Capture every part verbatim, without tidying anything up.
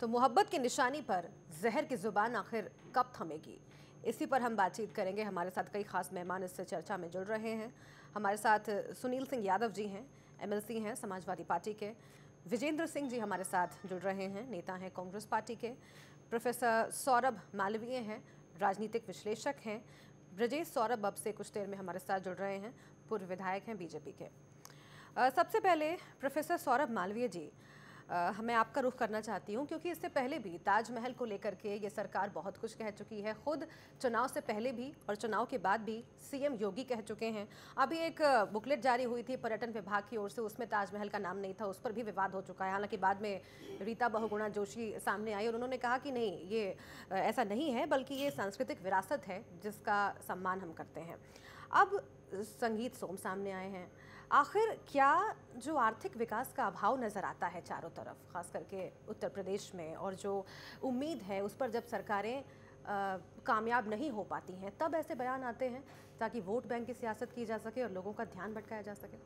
तो मोहब्बत की निशानी पर जहर की जुबान आखिर कब थमेगी, इसी पर हम बातचीत करेंगे। हमारे साथ कई खास मेहमान इससे चर्चा में जुड़ रहे हैं। हमारे साथ सुनील सिंह यादव जी हैं, एमएलसी हैं समाजवादी पार्टी के। विजेंद्र सिंह जी हमारे साथ जुड़ रहे हैं, नेता हैं कांग्रेस पार्टी के। प्रोफेसर सौरभ मालवीय हैं, राजनीतिक विश्लेषक हैं। ब्रजेश सौरभ अब से कुछ देर में हमारे साथ जुड़ रहे हैं, पूर्व विधायक हैं बीजेपी के। आ, सबसे पहले प्रोफेसर सौरभ मालवीय जी, आ, मैं आपका रुख करना चाहती हूं क्योंकि इससे पहले भी ताजमहल को लेकर के ये सरकार बहुत कुछ कह चुकी है। खुद चुनाव से पहले भी और चुनाव के बाद भी सीएम योगी कह चुके हैं। अभी एक बुकलेट जारी हुई थी पर्यटन विभाग की ओर से, उसमें ताजमहल का नाम नहीं था, उस पर भी विवाद हो चुका है। हालांकि बाद में रीता बहुगुणा जोशी सामने आई और उन्होंने कहा कि नहीं, ये ऐसा नहीं है, बल्कि ये सांस्कृतिक विरासत है जिसका सम्मान हम करते हैं। अब संगीत सोम सामने आए हैं। आखिर क्या जो आर्थिक विकास का अभाव नज़र आता है चारों तरफ, खास करके उत्तर प्रदेश में, और जो उम्मीद है उस पर जब सरकारें आ, कामयाब नहीं हो पाती हैं, तब ऐसे बयान आते हैं ताकि वोट बैंक की सियासत की जा सके और लोगों का ध्यान भटकाया जा सके?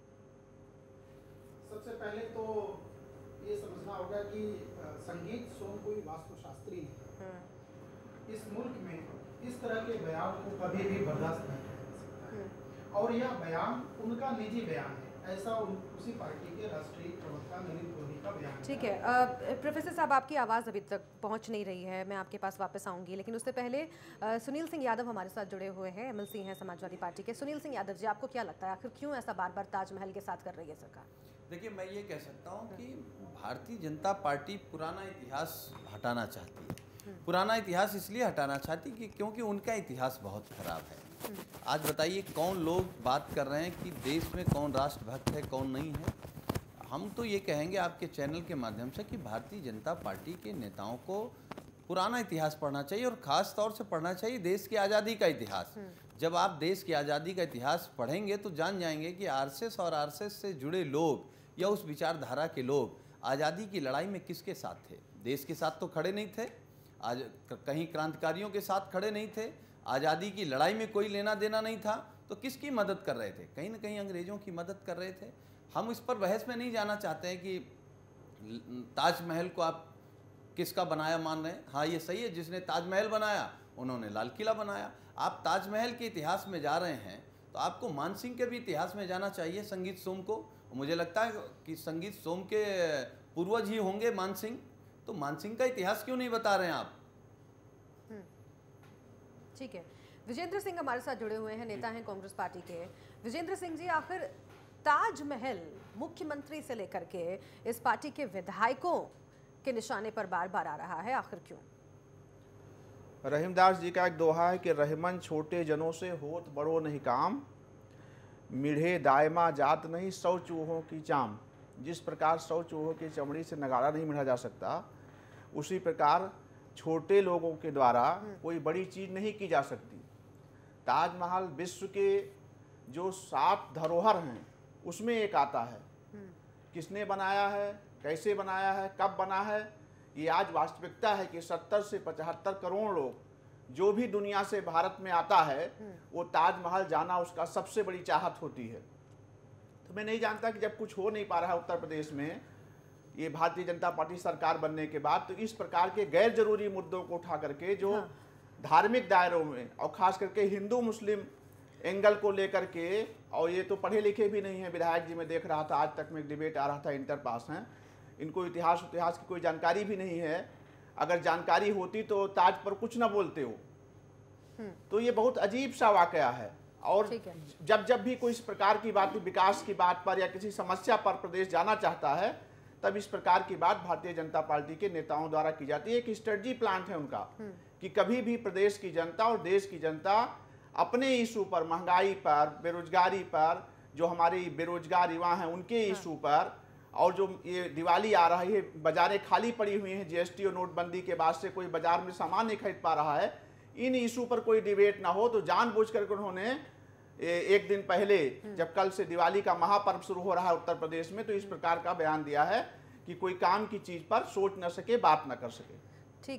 सबसे पहले तो ये समझना होगा कि संगीत सोम कोई वास्तुशास्त्री नहीं। इस मुल्क में इस तरह के बयान को कभी भी बर्दाश्त नहीं किया जा सकता और यह बयान उनका निजी बयान है, ऐसा उन, उसी पार्टी के राष्ट्रीय प्रवक्ता नरेंद्र मोदी का बयान है। ठीक है, प्रोफेसर साहब, आपकी आवाज़ अभी तक पहुंच नहीं रही है, मैं आपके पास वापस आऊंगी, लेकिन उससे पहले आ, सुनील सिंह यादव हमारे साथ जुड़े हुए हैं, एमएलसी हैं समाजवादी पार्टी के। सुनील सिंह यादव जी, आपको क्या लगता है आखिर क्यों ऐसा बार बार ताजमहल के साथ कर रही है सरकार? देखिए, मैं ये कह सकता हूँ कि भारतीय जनता पार्टी पुराना इतिहास हटाना चाहती है। पुराना इतिहास इसलिए हटाना चाहती कि क्योंकि उनका इतिहास बहुत खराब है। आज बताइए कौन लोग बात कर रहे हैं कि देश में कौन राष्ट्रभक्त है, कौन नहीं है। हम तो ये कहेंगे आपके चैनल के माध्यम से कि भारतीय जनता पार्टी के नेताओं को पुराना इतिहास पढ़ना चाहिए और ख़ास तौर से पढ़ना चाहिए देश की आज़ादी का इतिहास। जब आप देश की आज़ादी का इतिहास पढ़ेंगे तो जान जाएंगे कि आरएसएस और आरएसएस से जुड़े लोग या उस विचारधारा के लोग आज़ादी की लड़ाई में किसके साथ थे? देश के साथ तो खड़े नहीं थे, आज कहीं क्रांतिकारियों के साथ खड़े नहीं थे, आज़ादी की लड़ाई में कोई लेना देना नहीं था, तो किसकी मदद कर रहे थे? कहीं ना कहीं अंग्रेज़ों की मदद कर रहे थे। हम इस पर बहस में नहीं जाना चाहते हैं कि ताजमहल को आप किसका बनाया मान रहे हैं। हाँ, ये सही है, जिसने ताजमहल बनाया उन्होंने लाल किला बनाया। आप ताजमहल के इतिहास में जा रहे हैं तो आपको मानसिंह के भी इतिहास में जाना चाहिए, संगीत सोम को। मुझे लगता है कि संगीत सोम के पूर्वज ही होंगे मानसिंह, तो मानसिंह का इतिहास क्यों नहीं बता रहे हैं आप? ठीक है, विजेंद्र सिंह हमारे साथ जुड़े हुए हैं, नेता हैं कांग्रेस पार्टी के। विजेंद्र सिंह जी, आखिर ताजमहल मुख्यमंत्री से लेकर के इस पार्टी के विधायकों के निशाने पर बार बार आ रहा है, आखिर क्यों? रहीमदास जी का एक दोहा है कि रहमन छोटे जनों से होत बड़ो नहीं काम, मिढ़े दायमा जात नहीं सौ चूहों की चाम। जिस प्रकार सौ चूहों की चमड़ी से नगाड़ा नहीं मिढ़ा जा सकता, उसी प्रकार छोटे लोगों के द्वारा कोई बड़ी चीज़ नहीं की जा सकती। ताजमहल विश्व के जो सात धरोहर हैं उसमें एक आता है। किसने बनाया है, कैसे बनाया है, कब बना है, ये आज वास्तविकता है कि सत्तर से पचहत्तर करोड़ लोग जो भी दुनिया से भारत में आता है वो ताजमहल जाना उसका सबसे बड़ी चाहत होती है। तो मैं नहीं जानता कि जब कुछ हो नहीं पा रहा है उत्तर प्रदेश में ये भारतीय जनता पार्टी सरकार बनने के बाद, तो इस प्रकार के गैर जरूरी मुद्दों को उठा करके जो हाँ। धार्मिक दायरों में और खास करके हिंदू मुस्लिम एंगल को लेकर के, और ये तो पढ़े लिखे भी नहीं है विधायक जी, मैं देख रहा था आज तक में एक डिबेट आ रहा था, इंटर पास हैं, इनको इतिहास इतिहास की कोई जानकारी भी नहीं है। अगर जानकारी होती तो ताज पर कुछ ना बोलते हो। तो ये बहुत अजीब सा वाकया है। और जब जब भी कोई इस प्रकार की बात, विकास की बात पर या किसी समस्या पर प्रदेश जाना चाहता है, तब इस प्रकार की बात भारतीय जनता पार्टी के नेताओं द्वारा की जाती है। एक स्ट्रेटजी प्लान है उनका कि कभी भी प्रदेश की जनता और देश की जनता अपने इशू पर, महंगाई पर, बेरोजगारी पर, जो हमारे बेरोजगार युवा हैं उनके इशू पर, और जो ये दिवाली आ रही है, बाजारें खाली पड़ी हुई हैं जीएसटी और नोटबंदी के बाद से, कोई बाजार में सामान नहीं खरीद पा रहा है, इन इशू पर कोई डिबेट ना हो, तो जानबूझ करके उन्होंने एक दिन पहले, जब कल से दिवाली का महापर्व शुरू हो रहा है उत्तर प्रदेश में, तो इस प्रकार का बयान दिया है कि कोई काम की चीज पर सोच न सके, बात न कर सके। ठीक है,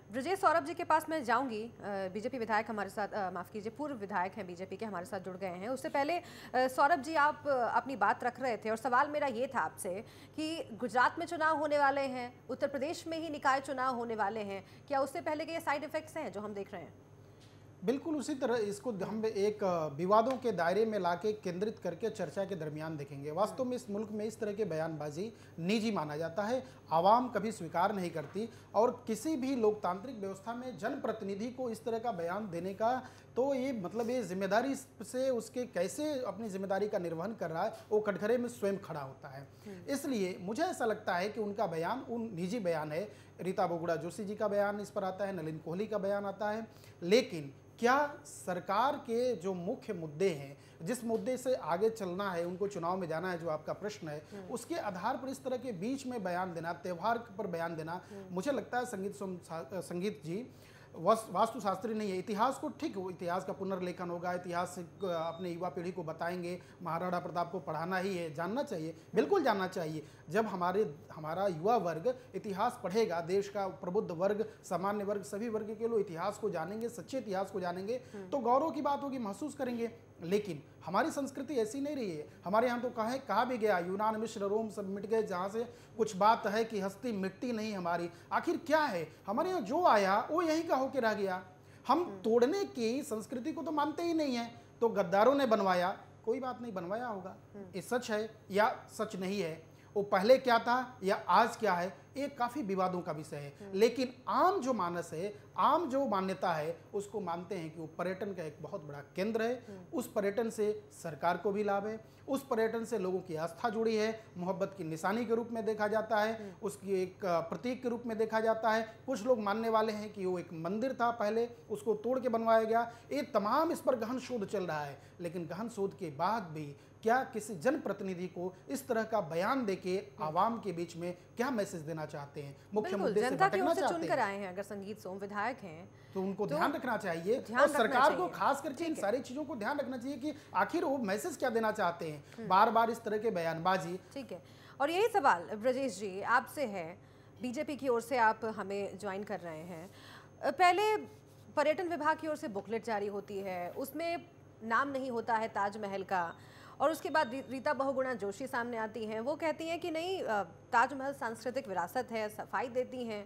ब्रजेश सौरभ जी के पास मैं जाऊंगी। बीजेपी विधायक हमारे साथ, माफ़ कीजिए पूर्व विधायक हैं बीजेपी के, हमारे साथ जुड़ गए हैं। उससे पहले सौरभ जी आप अपनी बात रख रहे थे और सवाल मेरा ये था आपसे कि गुजरात में चुनाव होने वाले हैं, उत्तर प्रदेश में ही निकाय चुनाव होने वाले हैं, क्या उससे पहले के ये साइड इफेक्ट्स हैं जो हम देख रहे हैं? बिल्कुल उसी तरह इसको हम एक विवादों के दायरे में लाके केंद्रित करके चर्चा के दरमियान देखेंगे। वास्तव में इस मुल्क में इस तरह के बयानबाजी निजी माना जाता है, आवाम कभी स्वीकार नहीं करती, और किसी भी लोकतांत्रिक व्यवस्था में जनप्रतिनिधि को इस तरह का बयान देने का तो ये मतलब ये जिम्मेदारी से उसके कैसे अपनी जिम्मेदारी का निर्वहन कर रहा है वो कटघरे में स्वयं खड़ा होता है। इसलिए मुझे ऐसा लगता है कि उनका बयान उन निजी बयान है। रीता बहुगुणा जोशी जी का बयान इस पर आता है, नलिन कोहली का बयान आता है, लेकिन क्या सरकार के जो मुख्य मुद्दे हैं, जिस मुद्दे से आगे चलना है, उनको चुनाव में जाना है, जो आपका प्रश्न है, उसके आधार पर इस तरह के बीच में बयान देना, त्यौहार पर बयान देना, मुझे लगता है संगीत संगीत जी वास्तुशास्त्री नहीं है। इतिहास को ठीक हो, इतिहास का पुनर्लेखन होगा, इतिहास अपने युवा पीढ़ी को बताएंगे, महाराणा प्रताप को पढ़ाना ही है, जानना चाहिए, बिल्कुल जानना चाहिए। जब हमारे हमारा युवा वर्ग इतिहास पढ़ेगा, देश का प्रबुद्ध वर्ग, सामान्य वर्ग, सभी वर्ग के लोग इतिहास को जानेंगे, सच्चे इतिहास को जानेंगे, तो गौरव की बात होगी, महसूस करेंगे। लेकिन हमारी संस्कृति ऐसी नहीं रही है। हमारे यहाँ तो कहा कहा भी गया, यूनान मिस्र रोम सब मिट गए, जहाँ से कुछ बात है कि हस्ती मिट्टी नहीं हमारी। आखिर क्या है, हमारे यहाँ जो आया वो यहीं का होके रह गया। हम तोड़ने की संस्कृति को तो मानते ही नहीं है। तो गद्दारों ने बनवाया, कोई बात नहीं, बनवाया होगा, ये सच है या सच नहीं है, वो पहले क्या था या आज क्या है, ये काफ़ी विवादों का विषय है। लेकिन आम जो मानस है, आम जो मान्यता है, उसको मानते हैं कि वो पर्यटन का एक बहुत बड़ा केंद्र है। उस पर्यटन से सरकार को भी लाभ है, उस पर्यटन से लोगों की आस्था जुड़ी है, मोहब्बत की निशानी के रूप में देखा जाता है, उसकी एक प्रतीक के रूप में देखा जाता है। कुछ लोग मानने वाले हैं कि वो एक मंदिर था पहले, उसको तोड़ के बनवाया गया। ये तमाम इस पर गहन शोध चल रहा है, लेकिन गहन शोध के बाद भी क्या किसी जनप्रतिनिधि को इस तरह का बयान देके आवाम के बीच में क्या मैसेज देना चाहते हैं, मुख्य मुद्दे से भटकना चाहते हैं? आए हैं अगर संगीत सोम विधायक हैं तो उनको तो ध्यान रखना चाहिए, ध्यान और रखना सरकार चाहिए। को खास करके इन सारी चीजों को ध्यान रखना चाहिए कि आखिर वो मैसेज क्या देना चाहते हैं। बार बार इस तरह के बयानबाजी। ठीक है, और यही सवाल ब्रजेश जी आपसे है, बीजेपी की ओर से आप हमें ज्वाइन कर रहे हैं। पहले पर्यटन विभाग की ओर से बुकलेट जारी होती है, उसमें नाम नहीं होता है ताजमहल का, और उसके बाद रीता बहुगुणा जोशी सामने आती हैं, वो कहती हैं कि नहीं ताजमहल सांस्कृतिक विरासत है, सफाई देती हैं।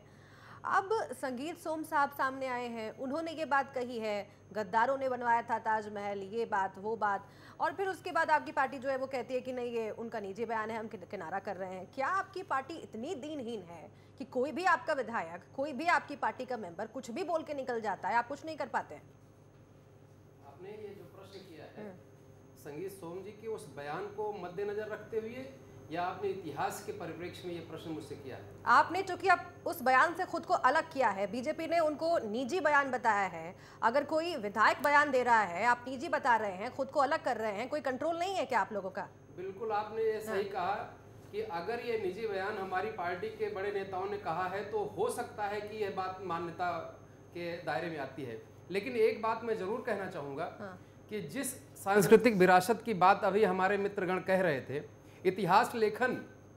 अब संगीत सोम साहब सामने आए हैं, उन्होंने ये बात कही है, गद्दारों ने बनवाया था ताजमहल, ये बात वो बात, और फिर उसके बाद आपकी पार्टी जो है वो कहती है कि नहीं ये उनका निजी बयान है, हम किनारा कर रहे हैं। क्या आपकी पार्टी इतनी दीनहीन है कि कोई भी आपका विधायक, कोई भी आपकी पार्टी का मेंबर कुछ भी बोल के निकल जाता है, आप कुछ नहीं कर पाते हैं? आपने ये जो प्रश्न किया है संगीत सोम जी के उस बयान को मद्देनजर रखते हुए या आपने इतिहास के परिप्रेक्ष्य में ये प्रश्न मुझसे किया है? आपने चूंकि आप उस बयान से खुद को अलग किया है, बीजेपी ने उनको निजी बयान बताया है। अगर कोई विधायक बयान दे रहा है, आप निजी बता रहे हैं, खुद को अलग कर रहे हैं, कोई कंट्रोल नहीं है क्या आप लोगों का? बिल्कुल, आपने ये सही हाँ। कहा कि अगर ये निजी बयान हमारी पार्टी के बड़े नेताओं ने कहा है तो हो सकता है कि यह बात मान्यता के दायरे में आती है। लेकिन एक बात मैं जरूर कहना चाहूँगा हाँ। कि जिस सांस्कृतिक विरासत की बात अभी हमारे मित्रगण कह रहे थे, इतिहास लेखन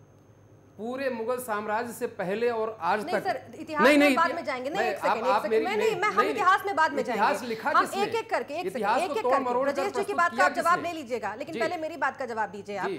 पूरे मुगल साम्राज्य से पहले और आज नहीं तक सर, इतिहास नहीं, में नहीं, बाद में जाएंगे नहीं, एक सेकंड, एक सेकंड, मैं नहीं, मैं हम इतिहास में बाद में जाएंगे। इतिहास लिखा हम एक एक करके एक सेकंड, एक एक करके ब्रजेश जी की बात का आप जवाब ले लीजिएगा, लेकिन पहले मेरी बात का जवाब दीजिए आप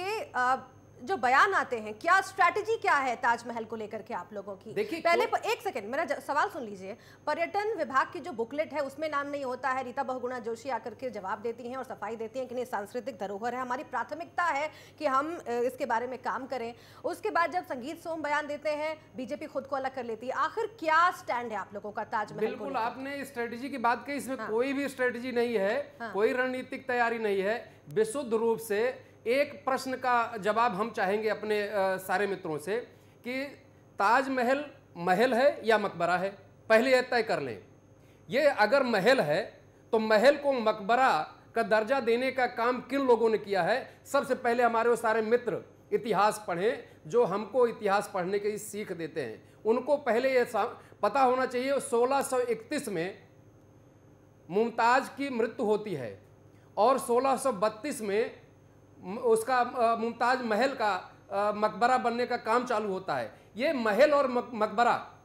कि जो बयान आते हैं, क्या स्ट्रैटेजी क्या है ताजमहल को लेकर के आप लोगों की? देखिए पहले प, एक सेकंड मेरा सवाल सुन लीजिए। पर्यटन विभाग की जो बुकलेट है उसमें नाम नहीं होता है, रीता बहुगुणा जोशी आकर के जवाब देती हैं और सफाई देती हैं कि नहीं सांस्कृतिक धरोहर है, हमारी प्राथमिकता है कि हम इसके बारे में काम करें। उसके बाद जब संगीत सोम बयान देते हैं, बीजेपी खुद को अलग कर लेती है। आखिर क्या स्टैंड है आप लोगों का ताजमहल? बिल्कुल, आपने स्ट्रेटेजी की बात कही, इसमें कोई भी स्ट्रेटेजी नहीं है, कोई रणनीतिक तैयारी नहीं है। विशुद्ध रूप से एक प्रश्न का जवाब हम चाहेंगे अपने आ, सारे मित्रों से कि ताजमहल महल है या मकबरा है, पहले यह तय कर लें। ये अगर महल है तो महल को मकबरा का दर्जा देने का काम किन लोगों ने किया है? सबसे पहले हमारे वो सारे मित्र इतिहास पढ़ें जो हमको इतिहास पढ़ने की सीख देते हैं, उनको पहले ये पता होना चाहिए सोलह सौ इकतीस में मुमताज की मृत्यु होती है और सोलह सौ बत्तीस में उसका मुमताज महल का मकबरा बनने का काम चालू होता है। ये महल और मकबरा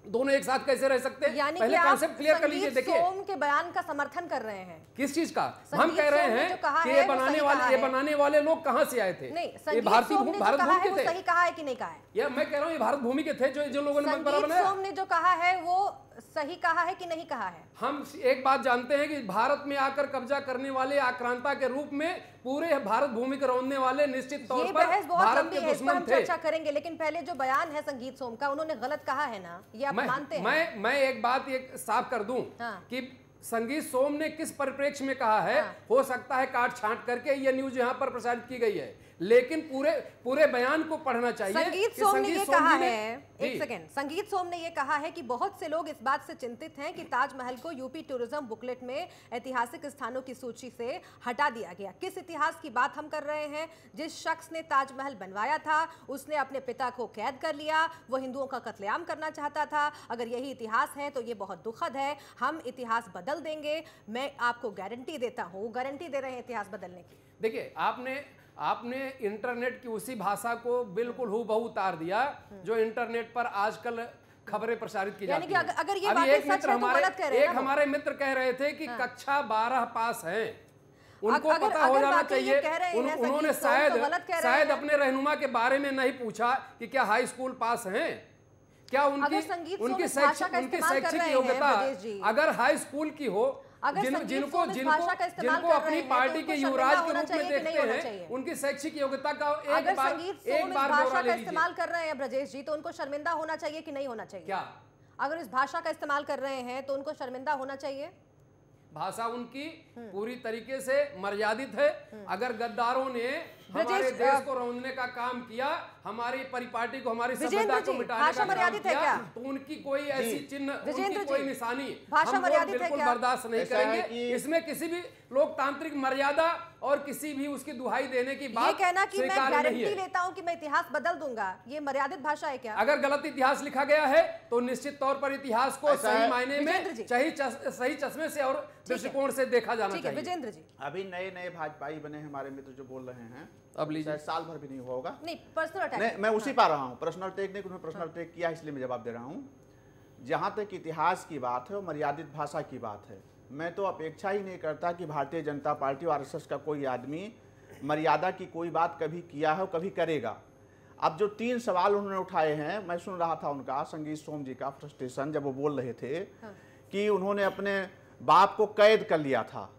दोनों एक साथ कैसे रह सकते हैं? यानी पहले कि आप कॉन्सेप्ट क्लियर कर लीजिए। संगीत देखिए, सोम के बयान का समर्थन कर रहे हैं। किस चीज का? हम संगीत कह रहे सोम ने हैं जो कहा कि है ये वो बनाने सही वाले कहा ये है। बनाने वाले लोग कहां से आए थे? नहीं, ये संगीत भारतीय सोम भू- ने जो भारत कहा भूमि है वो के थे। सही कहा है कि नहीं कहा है? या मैं कह रहा हूं ये भारत भूमि के थे जो जिन लोगों ने मकबरा संगीत बनाया। सोम ने जो कहा है वो सही कहा है कि नहीं कहा है? हम एक बात जानते हैं कि भारत में आकर कब्जा करने वाले आक्रांता के रूप में पूरे भारत भूमि को रौंदने वाले निश्चित तौर ये पर बहस बहुत भारत लंबी के है, इस पर हम दुश्मन थे। चर्चा करेंगे, लेकिन पहले जो बयान है संगीत सोम का, उन्होंने गलत कहा है ना, ये आप मैं, मानते हैं? मैं मैं एक बात एक साफ कर दूं हाँ। कि संगीत सोम ने किस परिप्रेक्ष्य में कहा है, हाँ। हो सकता है काट छांट करके ये न्यूज यहाँ पर प्रसारित की गई है, लेकिन पूरे पूरे बयान को पढ़ना चाहिए। संगीत कि सोम ने संगीत ये सोम कहा जी ने- है, एक जी। सेकेंड, संगीत सोम ने ये कहा है कि बहुत से लोग इस बात से चिंतित हैं कि ताजमहल को यूपी टूरिज्म बुकलेट में ऐतिहासिक स्थानों की सूची से हटा दिया गया। किस इतिहास की बात हम कर रहे हैं? जिस शख्स ने ताजमहल बनवाया था उसने अपने पिता को कैद कर लिया, वो हिंदुओं का कत्लेआम करना चाहता था। अगर यही इतिहास है तो ये बहुत दुखद है। हम इतिहास बदल देंगे, मैं आपको गारंटी देता हूँ। गारंटी दे रहे हैं इतिहास बदलने की। देखिए, आपने आपने इंटरनेट की उसी भाषा को बिल्कुल हूबहू उतार दिया जो इंटरनेट पर आजकल खबरें प्रसारित की यानी जाती कि हैं। अगर- अगर ये अभी बातें एक सच मित्र है तो हमारे गलत कह रहे हैं एक ना वो। हमारे मित्र कह रहे थे कि कक्षा बारह पास हैं, उनको अगर- पता हो अगर जाना वाकई ये चाहिए। कह रहे हैं उन, संगीत उन्होंने सोम तो शायद गलत कह रहे शायद हैं। अपने रहनुमा के बारे में नहीं पूछा कि क्या हाई स्कूल पास हैं, क्या उनकी अगर संगीत सोम उनकी इस भाषा शैक्षिक का उनकी इस्तेमाल कर शैक्षिक रहे हैं, योग्यता ब्रजेश जी। अगर हाई स्कूल की हो, अगर जिन, संगीत जिनको सोम इस जिनको भाषा का इस्तेमाल जिनको कर अपनी रहे हैं, पार्टी तो के उनको युवराज शर्मिंदा के होना रूप में चाहिए कि नहीं देखते होना हैं, चाहिए? उनकी शैक्षिक योग्यता का एक अगर बार संगीत सोम एक इस बार भाषा ब्यौरा का ले लीजिए। इस्तेमाल कर रहे हैं ब्रजेश जी, तो उनको शर्मिंदा होना चाहिए कि नहीं होना चाहिए? क्या अगर इस भाषा का इस्तेमाल कर रहे हैं तो उनको शर्मिंदा होना चाहिए? भाषा उनकी पूरी तरीके से मर्यादित है। अगर गद्दारों ने हमारे ब्रजेश, देश अ, को रौंदने का काम किया, हमारी परिपाटी को, हमारी विजेंद्र सभ्यता को जी, मिटाने भाषा का काम मर्यादित है किया, क्या? तो उनकी कोई ऐसी चिन्ह, विजेंद्र उनकी कोई जी, निशानी भाषा हम लोग मर्यादित है बिल्कुल क्या? बर्दाश्त नहीं ऐसा है करेंगे। कि- इसमें किसी भी लोकतांत्रिक मर्यादा और किसी भी उसकी दुहाई देने की ये बात कहना कि मैं स्वीकार्य नहीं गारंटी है। लेता हूं कि मैं इतिहास बदल दूंगा, ये मर्यादित भाषा है क्या? अगर गलत इतिहास लिखा गया है तो निश्चित तौर पर इतिहास को ऐसा सही है- मायने विजेंद्र जी। में सही चस, सही चश्मे से और दृष्टिकोण से देखा जाना ठीक है चाहिए। विजेंद्र जी, अभी नए नए भाजपाई बने हैं हमारे मित्र जो बोल रहे हैं, अब लीजिए। शायद साल भर भी नहीं हुआ होगा। नहीं पर्सनल अटैक नहीं, मैं उसी पा रहा हूँ, पर्सनल टेक नहीं, उन्होंने पर्सनल टेक किया इसलिए मैं जवाब दे रहा हूँ। जहाँ तक इतिहास की बात है और मर्यादित भाषा की बात है, मैं तो अपेक्षा ही नहीं करता कि भारतीय जनता पार्टी और आरएसएस का कोई आदमी मर्यादा की कोई बात कभी किया है और कभी करेगा। अब जो तीन सवाल उन्होंने उठाए हैं, मैं सुन रहा था उनका, संगीत सोम जी का फ्रस्ट्रेशन, जब वो बोल रहे थे कि उन्होंने अपने बाप को कैद कर लिया था।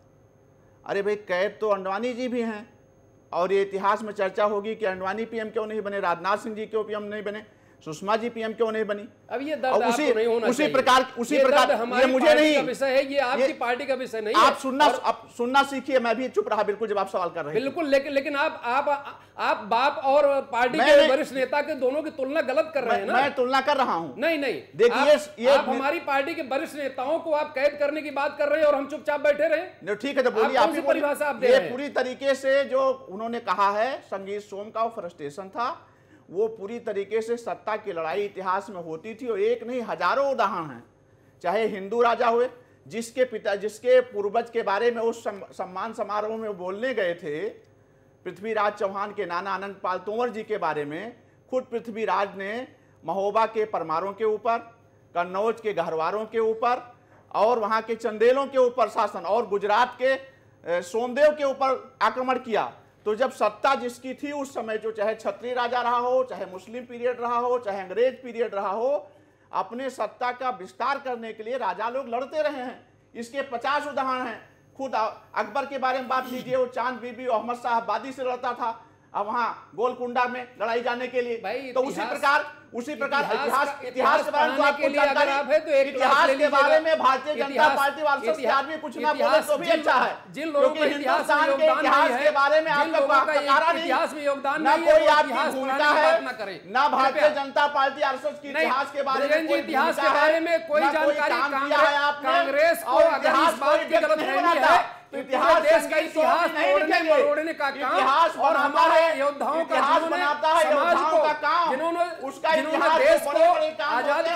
अरे भाई, कैद तो अंडवानी जी भी हैं, और ये इतिहास में चर्चा होगी कि अंडवानी पीएम क्यों नहीं बने, राजनाथ सिंह जी क्यों पीएम नहीं बने, सुषमा जी पीएम क्यों नहीं बनी। अब ये और दर्द उसी आपको नहीं होना उसी चाहिए। प्रकार उसी ये प्रकार दर्द हमारी ये मुझे पार्टी नहीं का विषय है, ये आपकी ये- पार्टी का विषय नहीं आप है। सुनना और आप सुनना सीखिए। मैं भी चुप रहा बिल्कुल जब आप सवाल कर रहे थे। बिल्कुल, लेकिन लेकिन आप आप आप बाप और पार्टी मैं के नहीं- वरिष्ठ नेता के दोनों की तुलना गलत कर रहे हैं मैं, ना। मैं तुलना कर रहा हूं। नहीं नहीं, देखिए, आप, ये- आप हमारी पार्टी के वरिष्ठ नेताओं को आप कैद करने की बात कर रहे हैं और हम चुपचाप बैठे रहे। नहीं, ठीक है, तो बोलिए, आप आप कौन ही सी बोलिए। परिभाषा आप दे ये रहे हैं? पूरी तरीके से जो उन्होंने कहा है, संगीत सोम का वो फ्रस्ट्रेशन था, वो पूरी तरीके से सत्ता की लड़ाई इतिहास में होती थी, और एक नहीं हजारों उदाहरण हैं। चाहे हिंदू राजा हुए, जिसके पिता जिसके पूर्वज के बारे में उस सम, सम्मान समारोह में बोलने गए थे, पृथ्वीराज चौहान के नाना आनंद पाल तोमर जी के बारे में, खुद पृथ्वीराज ने महोबा के परमारों के ऊपर, कन्नौज के गहरवारों के ऊपर और वहाँ के चंदेलों के ऊपर शासन, और गुजरात के अ, सोमदेव के ऊपर आक्रमण किया। तो जब सत्ता जिसकी थी उस समय, जो चाहे क्षत्रिय राजा रहा हो, चाहे मुस्लिम पीरियड रहा हो, चाहे अंग्रेज पीरियड रहा हो, अपने सत्ता का विस्तार करने के लिए राजा लोग लड़ते रहे हैं। इसके पचास उदाहरण हैं। खुद अकबर के बारे में बात लीजिए, वो चांद बीबी अहमद शाह आबादी से लड़ता था, अब वहाँ गोलकुंडा में लड़ाई जाने के लिए। भाई, तो उसी इतिहास- प्रकार उसी प्रकार इतिहास इतिहास का- इतिहास के बारे में तो पढ़ाने आपको के लिए अगर जानकारी, आप है तो एक क्लास इतिहास ले के लीजिएगा। बारे में भारतीय जनता इतिहास- पार्टी वारसों के इतिहास- आदमी कुछ ना बोले इतिहास तो भी जिन अच्छा है, जिन लोगों क्योंकि का इतिहास में हिंदुस्तान के योगदान इतिहास नहीं के बारे में है, जिन आपका लोगों का पकारा नहीं, इतिहास में योगदान ना नहीं है, कोई वो आपकी इतिहास भूमिका पढ़ाने की है, बात ना करें। ना भारतीय कृपया। जनता पार्टी आरएसएस की नहीं, इतिहास के बारे में ब्रजेश जी, कोई इतिहास के भूमिका बारे है, में कोई ना जानकारी काम कांग्रेस- किया है आपने, कांग्रेस को और अगर इतिहास इस बात कोई की व्यक्ति गलत नहीं फहमी बनाता। है तो इतिहास पूरे देश का संगीत सोम इतिहास नहीं तोड़ने लिखेंगे। मरोड़ने का काम इतिहास और बनाता हमारे है, योद्धाओं का इतिहास जिन्होंने बनाता है, समाज योद्धाओं को का काम, जिन्होंने उसका जिन्होंने इतिहास देश जो को बड़े बड़े काम आजाद होते हैं, कराने में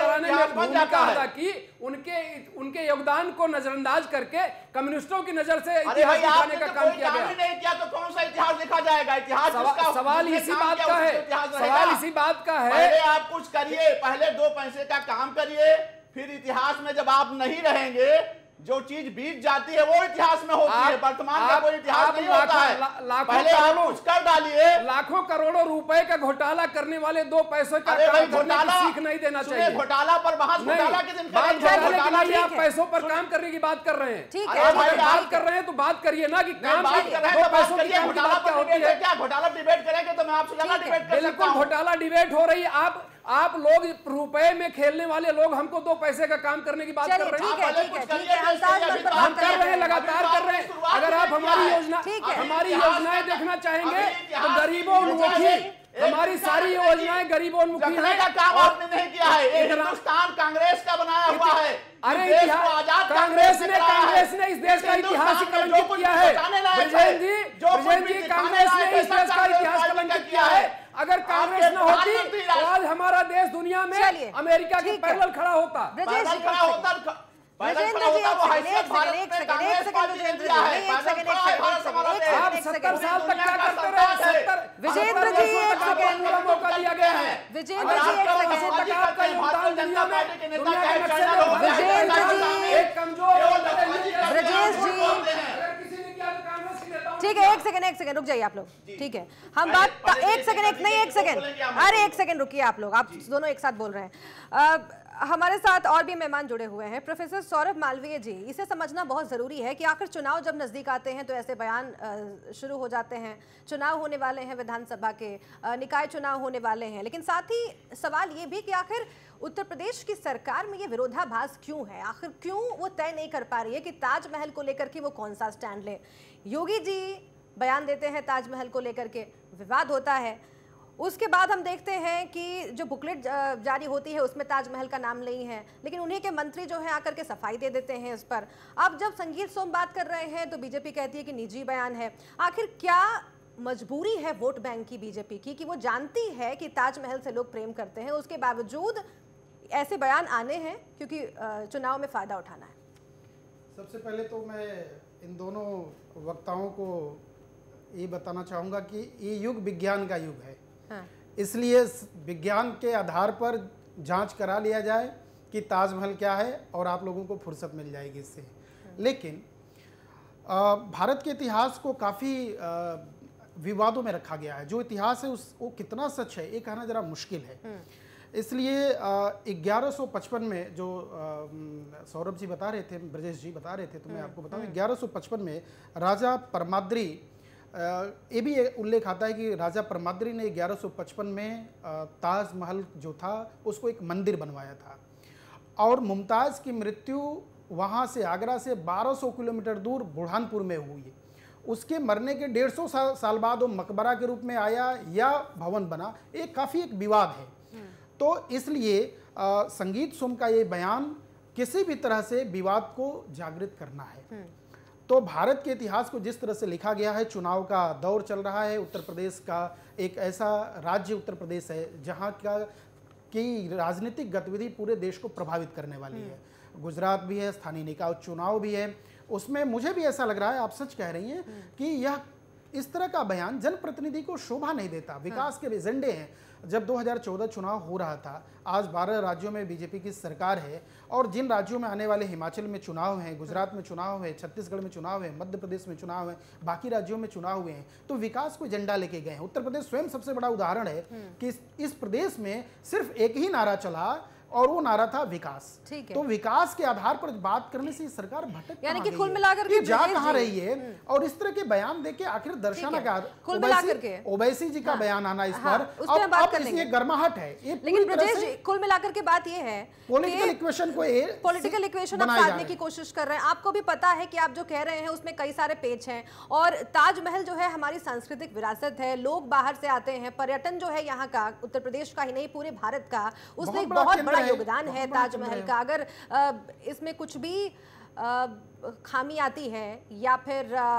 इतिहास बन भूमिका जाता है। अदा की, उनके उनके योगदान को नजरअंदाज करके कम्युनिस्टों की नजर से अरे इतिहास भाई आपने लिखाने का तो काम कोई किया काम गया। ही नहीं किया तो कौन सा इतिहास लिखा जाएगा? इतिहास सवा, जिसका सवाल जिसने इसी काम बात किया, का उसी है, को इतिहास सवाल रहेगा। इसी बात का है। पहले आप कुछ करिए, पहले दो पैसे का काम करिए, फिर इतिहास में जब आप नहीं रहेंगे, जो चीज बीत जाती है वो इतिहास में होती है, वर्तमान का कोई इतिहास नहीं होता है। पहले आप कुछ कर डालिए। लाखों करोड़ों रुपए का घोटाला करने वाले दो पैसों का अरे भाई काम करने की घोटाला सीख नहीं देना सुनिए, चाहिए। घोटाला पर बहस नहीं, घोटाला के दिन बात करेंगे। घोटाले की घोटाला नहीं, आप ठीक है। पैसों पर काम करने की बात कर रहे हैं। ठीक अरे है, भाई, ठीक है, बात ठीक कर है। रहे हैं तो बात करिए ना कि काम बात की कर रहे दो हैं तो बात पैसों की करिए। काम की घोटाला बात क्या पर होती डिबेट है है? क्या? घोटाला डिबेट करेंगे तो मैं आपसे ज्यादा डिबेट कर सकता बिल्कुल हूं। घोटाला डिबेट हो रही है। आप आप लोग रुपए में खेलने वाले लोग हमको दो पैसे का काम करने की बात कर चलिए, रहे हैं। ठीक है, पहले ठीक है, कुछ ठीक करिए, है, हम तो ताजमहल इसलिए पर अभी बात हम कर कर रहे रहे हैं, हैं। लगातार कर रहे हैं। अगर आप हमारी योजना ठीक है। हमारी अभी इतिहास योजनाएं का- देखना चाहेंगे अभी तो इतिहास गरीबों की उन्मुखी, वजह हमारी से सारी एक योजनाएं गरीबोन्मुखी जगने हैं। का काम और आपने नहीं किया है। ये इतना- हिंदुस्तान कांग्रेस का बनाया हुआ है। अरे इस देश को इतिहास आजाद कांग्रेस ने कराया है। कांग्रेस ने इस देश का इतिहास ही हिंदुस्तान में कलंकित जो कुछ किया है। दिखाने लायक ब्रजेश है, जी जो कुछ ब्रजेश भी जी दिखाने कांग्रेस लायक ने है, इस सब देश का कांग्रेस इतिहास पार्टी ने कलंकित किया किया है। है। अगर कांग्रेस आपके न होती प्रधानमंत्री तो राज- आज हमारा देश दुनिया में चलिए, अमेरिका के ठीक है। पैदल खड़ा होता। ब्रजेश जी, पैदल एक खड़ा सेकंड। होता पैदल ब्रजेंद्र खड़ा जी, होता एक वो सेकंड, हैसियत एक भारत सेकंड, एक में सेकंड, कांग्रेस एक सेकंड, पार्टी ने ब्रजेंद्र दिया जी, है। एक पैदल सेकंड, एक खड़ा है सेकंड, भारत एक हमारा सेकंड, देश। आप एक सत्तर सेकंड। साल तक क्या दुनिया का करते रहे? सम्राट है। सत्तर विजेंद्र सत्तर जी, वर्षों एक तक आपको सेकंड। पूरा मौका दिया गया है। विजेंद्र अगर जी, आप एक करो सेकंड। समाजी तक आपका करते हैं, भारतीय योगदान जनता दुनिया में पार्टी के नेता दुनिया कहे के चैनल नक्शे हो में गए, विजेंद्र चैनल जी, सामने एक कमजोर केवल और समाजी करते हैं, ब्रजेश झूठ जी। बोलते हैं। अगर किसी ने किया तो कांग्रेस के नेताओं ने ठीक है, एक सेकंड, एक सेकंड, रुक जाइए आप लोग। ठीक है, हम पहले- बात पहले एक सेकंड, एक नहीं, एक सेकंड, बोलेंगे आप अरे एक सेकंड रुकिए आप लोग, आप दोनों एक साथ बोल रहे हैं। अब हमारे साथ और भी मेहमान जुड़े हुए हैं। प्रोफेसर सौरभ मालवीय जी, इसे समझना बहुत ज़रूरी है कि आखिर चुनाव जब नज़दीक आते हैं तो ऐसे बयान अ, शुरू हो जाते हैं। चुनाव होने वाले हैं विधानसभा के, अ, निकाय चुनाव होने वाले हैं, लेकिन साथ ही सवाल ये भी कि आखिर उत्तर प्रदेश की सरकार में ये विरोधाभास क्यों है? आखिर क्यों वो तय नहीं कर पा रही है कि ताजमहल को लेकर के वो कौन सा स्टैंड ले? योगी जी बयान देते हैं ताजमहल को लेकर के, विवाद होता है। उसके बाद हम देखते हैं कि जो बुकलेट जारी होती है उसमें ताजमहल का नाम नहीं है, लेकिन उन्हीं के मंत्री जो हैं आकर के सफाई दे देते हैं इस पर। अब जब संगीत सोम बात कर रहे हैं तो बीजेपी कहती है कि निजी बयान है। आखिर क्या मजबूरी है वोट बैंक की बीजेपी की कि वो जानती है कि ताजमहल से लोग प्रेम करते हैं, उसके बावजूद ऐसे बयान आने हैं क्योंकि चुनाव में फ़ायदा उठाना है? सबसे पहले तो मैं इन दोनों वक्ताओं को ये बताना चाहूँगा कि ये युग विज्ञान का युग है। हाँ। इसलिए विज्ञान के आधार पर जांच करा लिया जाए कि ताजमहल क्या है और आप लोगों को फुर्सत मिल जाएगी इससे। लेकिन आ, भारत के इतिहास को काफ़ी विवादों में रखा गया है। जो इतिहास है उस वो कितना सच है ये कहना ज़रा मुश्किल है। इसलिए ग्यारह सौ पचपन में जो सौरभ जी बता रहे थे, ब्रजेश जी बता रहे थे, तो मैं आपको बताऊं ग्यारह सौ पचपन में राजा परमाद्री, ये भी उल्लेख आता है कि राजा परमाद्री ने ग्यारह सौ पचपन में ताजमहल जो था उसको एक मंदिर बनवाया था और मुमताज़ की मृत्यु वहाँ से आगरा से बारह सौ किलोमीटर दूर बुरहानपुर में हुई। उसके मरने के डेढ़ सौ साल बाद वो मकबरा के रूप में आया या भवन बना, ये काफ़ी एक विवाद है। तो इसलिए आ, संगीत सोम का ये बयान किसी भी तरह से विवाद को जागृत करना है। तो भारत के इतिहास को जिस तरह से लिखा गया है, चुनाव का दौर चल रहा है, उत्तर प्रदेश का एक ऐसा राज्य उत्तर प्रदेश है जहाँ का की राजनीतिक गतिविधि पूरे देश को प्रभावित करने वाली है। गुजरात भी है, स्थानीय निकाय चुनाव भी है, उसमें मुझे भी ऐसा लग रहा है, आप सच कह रही हैं कि यह इस तरह का बयान जनप्रतिनिधि को शोभा नहीं देता। विकास के एजेंडे हैं। जब दो हज़ार चौदह चुनाव हो रहा था, आज बारह राज्यों में बीजेपी की सरकार है और जिन राज्यों में आने वाले, हिमाचल में चुनाव हैं, गुजरात में चुनाव है, छत्तीसगढ़ में चुनाव है, मध्य प्रदेश में चुनाव है, बाकी राज्यों में चुनाव हुए हैं, तो विकास को एजेंडा लेके गए हैं। उत्तर प्रदेश स्वयं सबसे बड़ा उदाहरण है कि इस, इस प्रदेश में सिर्फ एक ही नारा चला और वो नारा था विकास। तो विकास के आधार पर बात करने से सरकार भटक यानी कि कुल मिलाकर के जा कहां रही है और इस तरह के बयान देके आखिर दर्शाना क्या? कुल मिलाकर के ओवैसी जी का हाँ, बयान आना इस हाँ, पर उस पे हम बात कर लेंगे। ये गर्माहट है। ये लेकिन ब्रजेश जी, कुल मिलाकर के बात ये है पॉलिटिकल इक्वेशन को पॉलिटिकल इक्वेशन आप साधने की कोशिश कर रहे हैं। आपको भी पता है कि आप जो कह रहे हैं उसमें कई सारे पेच हैं और ताजमहल जो है हमारी सांस्कृतिक विरासत है, लोग बाहर से आते हैं, पर्यटन जो है यहाँ का, उत्तर प्रदेश का ही नहीं पूरे भारत का, उसमें एक बहुत बड़ा योगदान है ताजमहल का। अगर इसमें कुछ भी खामी आती है या फिर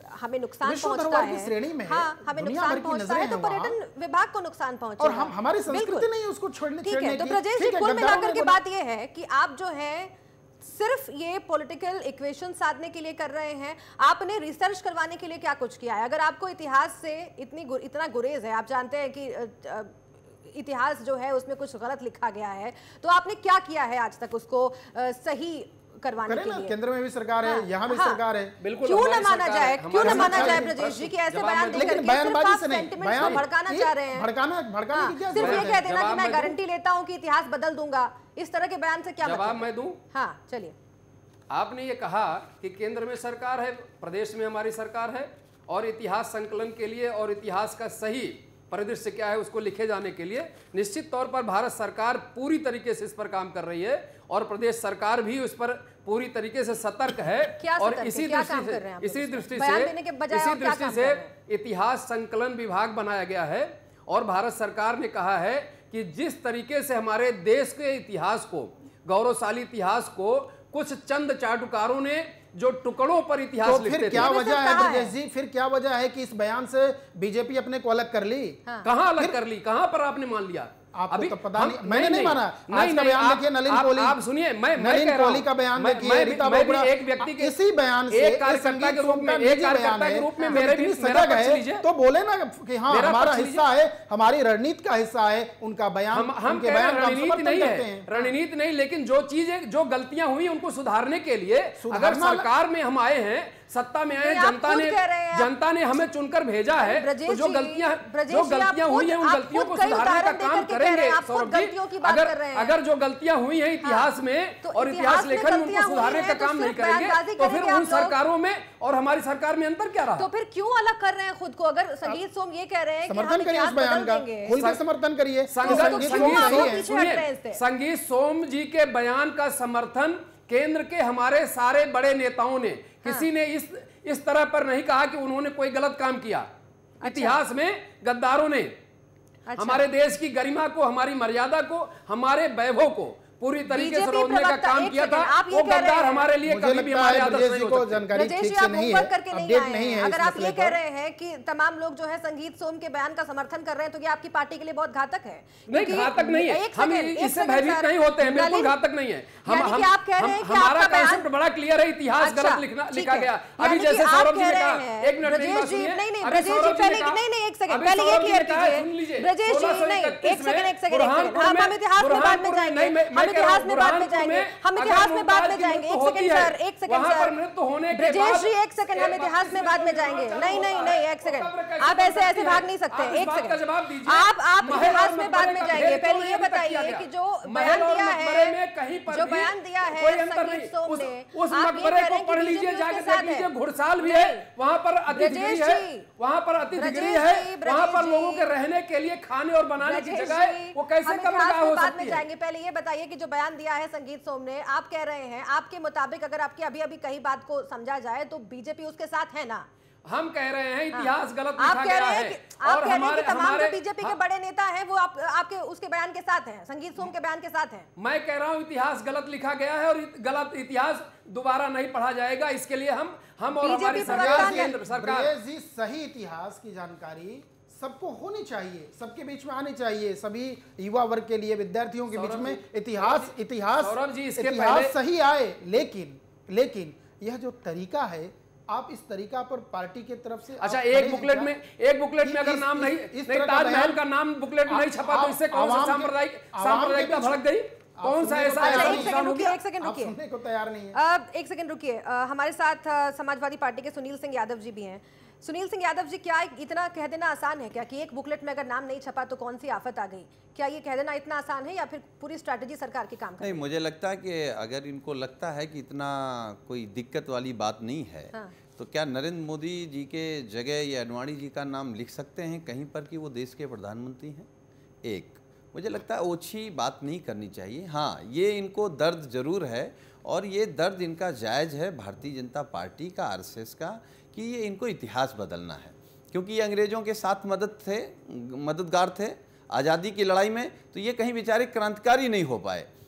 हमें नुकसान विश्व पहुंचता धरोहर की है, श्रेणी में है, हाँ, हमें दुनिया नुकसान भर की पहुंचता नजरें है तो हैं वहाँ। पर्यटन विभाग को नुकसान पहुंचेगा। और हम हमारी संस्कृति बिल्कुल। नहीं है उसको छोड़ने ठीक छेड़ने है, तो की। ब्रजेश जी ठीक है, कुल गद्दारों मिलाकर ने के बोला- बात ये है कि आप जो है सिर्फ ये पॉलिटिकल इक्वेशन साधने के लिए कर रहे हैं, आपने रिसर्च करवाने के लिए क्या कुछ किया है? अगर आपको इतिहास से इतनी गु, इतना गुरेज है, आप जानते हैं कि अ, अ, इतिहास जो है उसमें कुछ गलत लिखा गया है, तो आपने क्या किया है आज तक उसको अ, सही करवाने करें के ना, लिए? केंद्र में भी सरकार है, हाँ, यहाँ भी हाँ। सरकार है। बिल्कुल क्यों न हमारी माना सरकार जाए, है, क्यों न हमारी माना सरकार जाए है। ब्रजेश जी कि ऐसे जवाब बयान में- दे लेकिन करके सिर्फ बयानबाजी आप से नहीं, सेंटिमेंट्स बयान को भड़काना ये चाह रहे हैं। भड़काना भड़काने हाँ, की क्या सिर्फ ये जरूरत कह है? देना कि जवाब मैं मैं गारंटी लेता हूं कि इतिहास बदल दूंगा, इस तरह के बयान से क्या जवाब मतलब? मैं दूं? हाँ, चलिए। आपने ये कहा कि केंद्र में सरकार है, प्रदेश में हमारी सरकार है, और इतिहास संकलन के लिए और इतिहास का सही परिदृश्य क्या है उसको लिखे जाने के लिए निश्चित तौर पर भारत सरकार पूरी तरीके से इस पर काम कर रही है, और प्रदेश सरकार भी उस पर पूरी तरीके से सतर्क है। क्या और सतर्क है? इसी क्या दृष्टि काम से कर रहे हैं आप इसी लोग? दृष्टि बयान से देने के बजाय इसी और क्या दृष्टि काम से कर रहे इतिहास संकलन विभाग बनाया गया है, और भारत सरकार ने कहा है कि जिस तरीके से हमारे देश के इतिहास को, गौरवशाली इतिहास को कुछ चंद चाटुकारों ने जो टुकड़ों पर इतिहास तो लिखते फिर थे, क्या ये वजह सब है कहा है। ब्रजेश जी, फिर क्या वजह है कि इस बयान से बीजेपी अपने को अलग कर ली? कहां अलग कर ली, कहां पर आपने मान लिया? आपको तो पता हम- नहीं, मैंने नहीं माना। आज नहीं, का नहीं, बयान आप- देखिए, नलिन आप- कोहली- आप सुनिए, मैं मैं नलिन कह रहा कोहली हूं, का बयान मैं- देखिए, मैं भी- रीता मैं भी बोबड़ा, एक व्यक्ति के इसी बयान से, एक इस कार्यकर्ता संगीत के रूप सोम में का एक निजी कार्यकर्ता बयान के है। रूप में जब मेरे इतनी भी सजग मेरा पक्ष है, लीजिए। तो बोले ना कि हाँ मेरा हमारा पक्ष हिस्सा है, हमारी रणनीति का हिस्सा है उनका बयान। हम हम उनके कह रहे बयान हैं का हम रणनीति समर्थन नहीं करते है, हैं। रणनीति नहीं, लेकिन जो चीजें जो गलतियां हुई उनको सुधारने के लिए अगर सुधारना- सरकार में हम आए हैं, सत्ता में आए हैं, नहीं, आप जनता खुद ने कह रहे हैं, आप- जनता ने हमें चुनकर भेजा है, ब्रजेश तो जो जी, गलतियां ब्रजेश जो जी, आप गलतियां हुई खुद- हैं उन आप गलतियों खुद को कई सुधारने का उदाहरण काम देकर के कह रहे करेंगे। हैं, आप खुद सौरभ जी, गलतियों की बात अगर कर रहे हैं। अगर जो गलतियां हुई हैं इतिहास में तो और इतिहास इतिहास में लेखन में गलतियां उनको सुधारने हुई का हैं, तो काम नहीं सिर्फ करेंगे, बयानबाजी तो फिर करेंगे उन आप लोग। सरकारों में और हमारी सरकार में अंतर क्या रहा? तो फिर क्यों अलग कर रहे हैं खुद को? अगर संगीत सोम ये कह रहे हैं कि हम समर्थन करिए इतिहास उस बयान बदल का, देंगे, खुल के समर्थन करिए। संगीत संगीत क्यों सोम आप सही लोग है। पीछे हट रहे हैं इससे? संगीत सोम जी के बयान का समर्थन केंद्र के हमारे सारे बड़े नेताओं ने, किसी ने इस इस तरह पर नहीं कहा कि उन्होंने कोई गलत काम किया। इतिहास में गद्दारों ने अच्छा। हमारे देश की गरिमा को, हमारी मर्यादा को, हमारे वैभव को पूरी तरीके से बीजेपी रोकने का प्रवक्ता- काम एक किया था। सेकंड, आप ये वो कह रहे गद्दार हैं- हमारे लिए मुझे कभी भी लगता हमारे है आदर्श ब्रजेश नहीं जी हो को सकते। जानकारी ब्रजेश ठीक जी, से आप नहीं ऊपर है, करके नहीं अपडेट आए नहीं हैं। है अगर इस आप ये मसले कह पर। रहे हैं कि तमाम लोग जो है संगीत सोम के बयान का समर्थन कर रहे हैं, तो ये आपकी पार्टी के लिए बहुत घातक है। नहीं, क्योंकि- घातक नहीं है, एक हम सेकंड, एक इससे सेकंड भयभीत सर। नहीं होते हैं, बिल्कुल नलिन- घातक नहीं है। हम यानी कि हम आप कह रहे हैं हम- कि हमारा आपका बयान- कॉन्सेप्ट बड़ा क्लियर है, इतिहास अच्छा, गलत लिखना ठीक लिखा है। गया। यानी अभी कि जैसे आप सौरभ जी कह ने रहे कहा, हैं, एक मिनट मेरी ब्रजेश बात जी, सुनिए। नहीं, नहीं, अभी ब्रजेश जी, सौरभ ने पहले- कहा- नहीं, नहीं, एक सेकंड, अभी पहले ये सौरभ जी ने clear कहा, कीजिए। सुन लीजिए, ब्रजेश जी, सोलह सौ नहीं, इकतीस एक सेकंड, में एक सेकंड, एक सेकंड। बुरहानपुर हम में- हम इतिहास में बाद में बुरहानपुर में- जाएंगे, नहीं, मैं- मैं हम कह रहा इतिहास हूं, में बाद में बुरहानपुर जाएंगे, में हम अगर इतिहास में बाद मुमताज में की जाएंगे। एक मृत्यु सेकंड होती है, सर, एक सेकंड वहां पर सर। मृत्यु होने के ब्रजेश बाद जी, एक सेकंड, हम एक इतिहास में बाद में जाएंगे। नहीं, नहीं, नहीं, एक सेकंड, आप ऐसे ऐसे भाग नहीं सकते। एक सेकंड, आप आप इतिहास में बाद में जाएंगे। पहले ये बताइए कि जो बयान दिया है, जो बयान दिया है संगीत सोम ने, उस आप ये मकबरे कह रहे को हैं कि पढ़ बीजेपी लीजिए, उसके जाके साथ देख लीजिए, है। घुड़साल भी है वहां पर, अतिथिगृह ब्रजेश है जी, वहां पर, अतिथिगृह ब्रजेश है जी, वहां पर ब्रजेश लोगों जी, के रहने के लिए खाने और बनाने की ब्रजेश जगह है, जी, वो कैसे हम कम इतिहास निगाह में हो बाद सकती में है? जाएंगे। पहले ये बताइए कि जो बयान दिया है संगीत सोम ने, आप कह रहे हैं आपके मुताबिक अगर आपकी अभी अभी कही बात को समझा जाए तो बीजेपी उसके साथ है ना? हम कह रहे हैं इतिहास गलत आप लिखा कह गया रहे हैं है। कि आप और कह रहे हैं हमारे कि तमाम जो हमारे बीजेपी के हाँ, बड़े नेता हैं वो आप आपके उसके बयान के साथ हैं, संगीत सोम के बयान के साथ हैं। मैं कह रहा हूं इतिहास गलत लिखा गया है और इत- गलत इतिहास दोबारा नहीं पढ़ा जाएगा। इसके लिए हम हम और बीजेपी हमारी प्रवक्ता सरकार, ने- केंद्र सरकार ब्रजेश जी, सही इतिहास की जानकारी सबको होनी चाहिए, सबके बीच में आनी चाहिए, सभी युवा वर्ग के लिए, विद्यार्थियों के बीच सौरभ में जी, इतिहास सौरभ जी, इतिहास सौरभ जी, इसके इतिहास पहले- सही आए। लेकिन लेकिन यह जो तरीका है, आप इस तरीका पर पार्टी की तरफ से अच्छा, आप एक खड़े हैं बुकलेट क्या? में एक बुकलेट में कि अगर इस- नाम इस- नहीं इस नहीं तरह का ताजमहल बयान- का नाम बुकलेट में नहीं छपा तो आप- इससे कौन सा आवाम के- सांप्रदायिक आवाम के सांप्रदायिकता बीच- भड़क गई? आप कौन सा सुनने को ऐसा तैयार अच्छा, नहीं एक है। सेकंड हो रुकिए, गया? एक सेकंड आप रुकिए। सुनने को तैयार नहीं है। अब एक सेकंड रुकिए, अ, हमारे साथ अ, समाजवादी पार्टी के सुनील सिंह यादव जी भी हैं। सुनील सिंह यादव जी, क्या इतना कह देना आसान है क्या कि एक बुकलेट में अगर नाम नहीं छपा तो कौन सी आफत आ गई? क्या ये कह देना इतना आसान है या फिर पूरी स्ट्रैटेजी सरकार की काम नहीं, कर? मुझे लगता है कि अगर इनको लगता है कि इतना कोई दिक्कत वाली बात नहीं है, हाँ। तो क्या नरेंद्र मोदी जी के जगह या अडवाणी जी का नाम लिख सकते हैं कहीं पर कि वो देश के प्रधानमंत्री हैं? एक, मुझे लगता है ओछी बात नहीं करनी चाहिए। हाँ, ये इनको दर्द जरूर है और ये दर्द इनका जायज़ है, भारतीय जनता पार्टी का, आरएसएस का, कि ये इनको इतिहास बदलना है, क्योंकि ये अंग्रेज़ों के साथ मदद थे मददगार थे आज़ादी की लड़ाई में, तो ये कहीं बेचारे क्रांतिकारी नहीं हो पाए।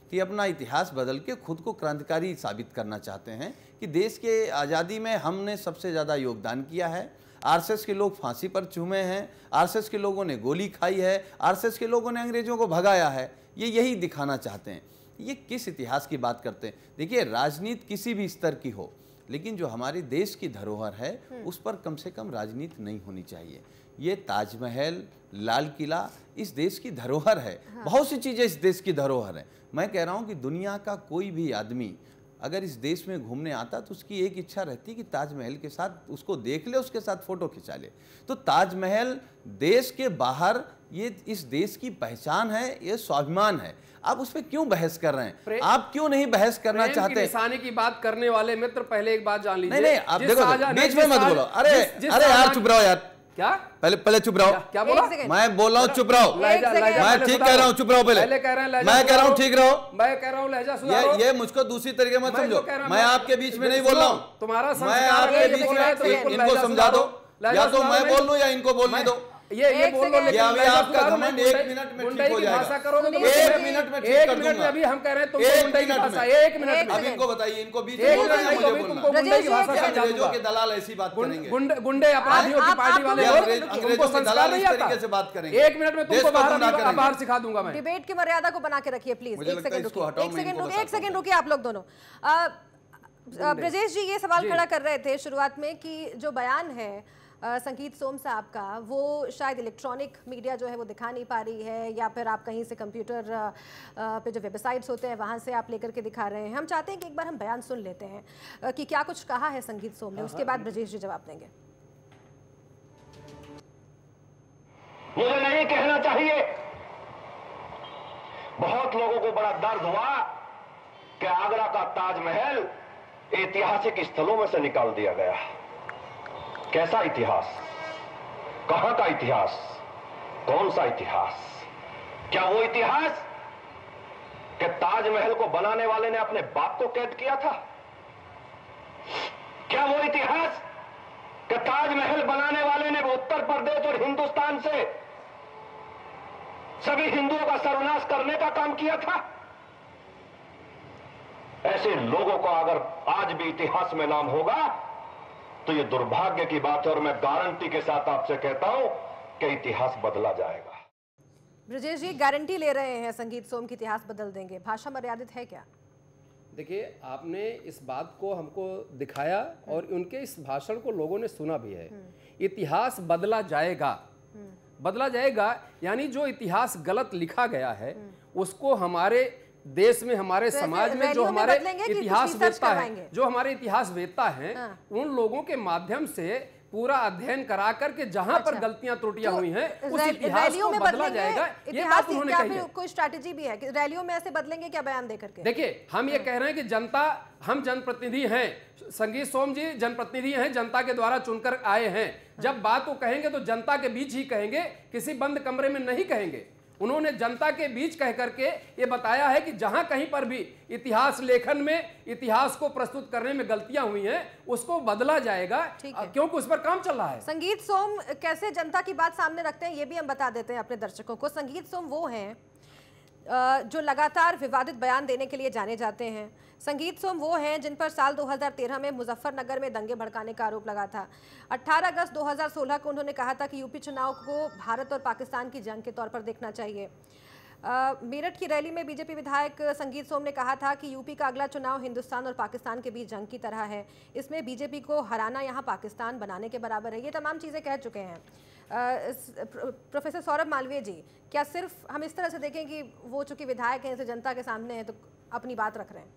कि अपना इतिहास बदल के खुद को क्रांतिकारी साबित करना चाहते हैं कि देश के आज़ादी में हमने सबसे ज़्यादा योगदान किया है। आरएसएस के लोग फांसी पर चूमे हैं, आरएसएस के लोगों ने गोली खाई है, आरएसएस के लोगों ने अंग्रेजों को भगाया है, ये यही दिखाना चाहते हैं। ये किस इतिहास की बात करते हैं? देखिए, राजनीति किसी भी स्तर की हो, लेकिन जो हमारे देश की धरोहर है उस पर कम से कम राजनीति नहीं होनी चाहिए। ये ताजमहल, लाल किला इस देश की धरोहर है। हाँ। बहुत सी चीज़ें इस देश की धरोहर है। मैं कह रहा हूँ कि दुनिया का कोई भी आदमी अगर इस देश में घूमने आता तो उसकी एक इच्छा रहती कि ताजमहल के साथ उसको देख ले, उसके साथ फोटो खिंचा ले। तो ताजमहल देश के बाहर ये इस देश की पहचान है, ये स्वाभिमान है। आप उस पर क्यों बहस कर रहे हैं? आप क्यों नहीं बहस करना चाहते? निशाने की बात करने वाले मित्र पहले एक बात जान लीजिए। नहीं नहीं, आप देखो, बीच में मत बोलो। अरे अरे यार चुप रहो यार। क्या? पहले पहले चुप रहो। क्या बोला? मैं बोल रहा हूँ चुप रहो। मैं ठीक कह रहा हूँ, चुप रहो। पहले पहले कह रहे हैं मैं कह रहा हूँ ठीक रहो। मैं कह रहा हूँ लहजा सुधारो। ये ये मुझको दूसरी तरीके मत समझो। मैं आपके बीच में नहीं बोल रहा हूँ। तुम्हारा मैं आपके बीच में, इनको समझा दो, या तो मैं बोल लूँ या इनको बोलने दो। ये ये बोल लो, लेकिन अभी आपका घमंड एक मिनट में ठीक हो जाएगा। करोगे तो एक मिनट में ठीक कर दूंगा। अभी हम कह रहे हैं तुम एक गुंडे की मिनट भाषा, में। एक मिनट में। अब इनको बताइए, इनको बीच एक में बोलना मिनट है, में मुझे तुमको बोलना। गुंडे की भाषा अंग्रेजों समझाऊंगा। के दलाल ऐसी बात करेंगे। गुंडे गुंडे अपराधियों की पार्टी वाले ये लोग, अंग्रेज- उनको अंग्रेजों के संस्कार दलाल नहीं इस आता। तरीके से बात करेंगे। एक मिनट में देश तुमको को बाहर गुमराह अभी करेंगे। बाहर सिखा दूंगा मैं। डिबेट की मर्यादा को बना के रखिए प्लीज। मुझे एक लगता है सेकंड इसको रुकिए, हटाओ, एक मैं सेकंड इनको रुकिए, एक बताता सेकंड हूँ। रुकिए आप लोग दोनों। अ, अ, ब्रजेश जी ये सवाल जी। खड़ा कर रहे थे शुरुआत में कि जो बयान है अ, संगीत सोम साहब का, वो शायद इलेक्ट्रॉनिक मीडिया जो है वो दिखा नहीं पा रही है, या फिर आप कहीं से कंप्यूटर अ, अ, पे जो वेबसाइट्स होते हैं वहाँ से आप लेकर के दिखा रहे हैं। हम चाहते हैं कि एक बार हम बयान सुन लेते हैं अ, कि क्या कुछ कहा है संगीत सोम ने, उसके बाद ब्रजेश जी जवाब देंगे। मुझे नहीं कहना चाहिए, बहुत लोगों को बड़ा दर्द हुआ कि आगरा का ताजमहल ऐतिहासिक स्थलों में से निकाल दिया गया। कैसा इतिहास? कहां का इतिहास? कौन सा इतिहास? क्या वो इतिहास कि ताजमहल को बनाने वाले ने अपने बाप को कैद किया था? क्या वो इतिहास कि ताजमहल बनाने वाले ने उत्तर प्रदेश और हिंदुस्तान से सभी हिंदुओं का सर्वनाश करने का काम किया था? ऐसे लोगों का अगर आज भी इतिहास में नाम होगा तो ये दुर्भाग्य की बात है, और मैं गारंटी के साथ आपसे कहता हूं कि इतिहास बदला जाएगा। ब्रजेश जी गारंटी ले रहे हैं संगीत सोम की इतिहास बदल देंगे, भाषा मर्यादित है क्या? देखिए, आपने इस बात को हमको दिखाया और उनके इस भाषण को लोगों ने सुना भी है। इतिहास बदला जाएगा, बदला जाएगा यानी जो इतिहास गलत लिखा गया है उसको हमारे देश में, हमारे समाज में जो हमारे इतिहास वेत्ता है, जो हमारे इतिहास वेत्ता हैं, उन लोगों के माध्यम से पूरा अध्ययन करा करके जहां अच्छा। पर गलतियां त्रुटियां तो हुई हैं उस इतिहास को में बदला जाएगा। ये बात उन्होंने कही है। कोई स्ट्रैटेजी भी है कि रैलियों में ऐसे बदलेंगे क्या बयान देकर के? देखिए, हम ये कह रहे हैं कि जनता, हम जनप्रतिनिधि हैं, संगीत सोम जी जनप्रतिनिधि हैं, जनता के द्वारा चुनकर आए हैं। जब बात को कहेंगे तो जनता के बीच ही कहेंगे, किसी बंद कमरे में नहीं कहेंगे। उन्होंने जनता के बीच कह करके ये बताया है कि जहां कहीं पर भी इतिहास लेखन में, इतिहास को प्रस्तुत करने में गलतियां हुई हैं उसको बदला जाएगा, क्योंकि उस पर काम चल रहा है। संगीत सोम कैसे जनता की बात सामने रखते हैं ये भी हम बता देते हैं अपने दर्शकों को। संगीत सोम वो हैं जो लगातार विवादित बयान देने के लिए जाने जाते हैं। संगीत सोम वो हैं जिन पर साल दो हज़ार तेरह में मुजफ्फरनगर में दंगे भड़काने का आरोप लगा था। अठारह अगस्त दो हज़ार सोलह को उन्होंने कहा था कि यूपी चुनाव को भारत और पाकिस्तान की जंग के तौर पर देखना चाहिए। मेरठ की रैली में बीजेपी विधायक संगीत सोम ने कहा था कि यूपी का अगला चुनाव हिंदुस्तान और पाकिस्तान के बीच जंग की तरह है, इसमें बीजेपी को हराना यहाँ पाकिस्तान बनाने के बराबर है। ये तमाम चीज़ें कह चुके हैं। प्रोफेसर सौरभ मालवीय जी, क्या सिर्फ हम इस तरह से देखें कि वो चूंकि विधायक हैं, इसे जनता के सामने है तो अपनी बात रख रहे हैं?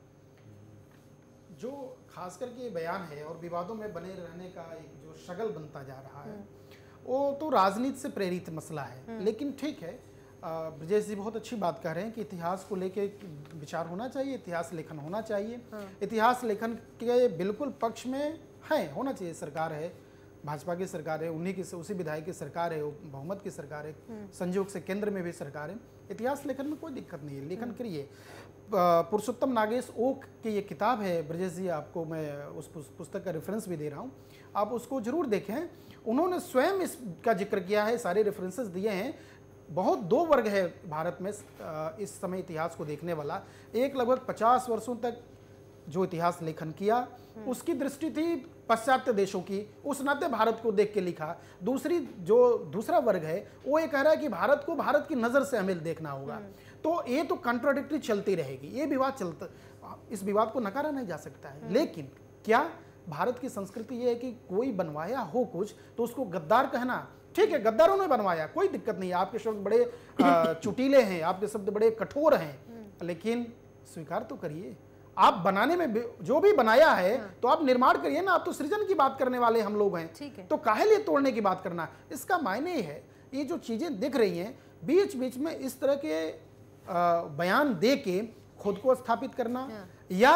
जो खास करके बयान है और विवादों में बने रहने का एक जो शगल बनता जा रहा है वो तो राजनीति से प्रेरित मसला है। लेकिन ठीक है, ब्रजेश जी बहुत अच्छी बात कह रहे हैं कि इतिहास को लेके विचार होना चाहिए, इतिहास लेखन होना चाहिए। इतिहास लेखन के बिल्कुल पक्ष में है, होना चाहिए। सरकार है, भाजपा की सरकार है, उन्हीं की उसी विधायक की सरकार है, बहुमत की सरकार है, संयोग से केंद्र में भी सरकार है। इतिहास लेखन में कोई दिक्कत नहीं है, लेखन करिए। पुरुषोत्तम नागेश ओक की ये किताब है ब्रजेश जी, आपको मैं उस पुस्तक का रेफरेंस भी दे रहा हूँ, आप उसको जरूर देखें। उन्होंने स्वयं इसका जिक्र किया है, सारे रेफरेंसेस दिए हैं। बहुत दो वर्ग है भारत में इस समय इतिहास को देखने वाला। एक लगभग पचास वर्षों तक जो इतिहास लेखन किया उसकी दृष्टि थी पाश्चात्य देशों की, उस नाते भारत को देख के लिखा। दूसरी जो दूसरा वर्ग है वो ये कह रहा है कि भारत को भारत की नज़र से हमें देखना होगा। तो ये तो कंट्राडिक्टरी चलती रहेगी, ये विवाद चलता, इस विवाद को नकारा नहीं जा सकता है। लेकिन क्या भारत की संस्कृति ये है कि कोई बनवाया हो कुछ तो उसको गद्दार कहना, ठीक है गद्दारों ने बनवाया, कोई दिक्कत नहीं है, आपके शब्द बड़े चुटीले हैं, आपके शब्द बड़े कठोर हैं, लेकिन स्वीकार तो करिए आप बनाने में जो भी बनाया है। हाँ। तो आप निर्माण करिए ना, आप तो सृजन की बात करने वाले हम लोग हैं, ठीक है। तो काहे लिए तोड़ने की बात करना? इसका मायने है ये जो चीजें दिख रही हैं बीच बीच में इस तरह के आ, बयान दे के खुद को स्थापित करना। हाँ। या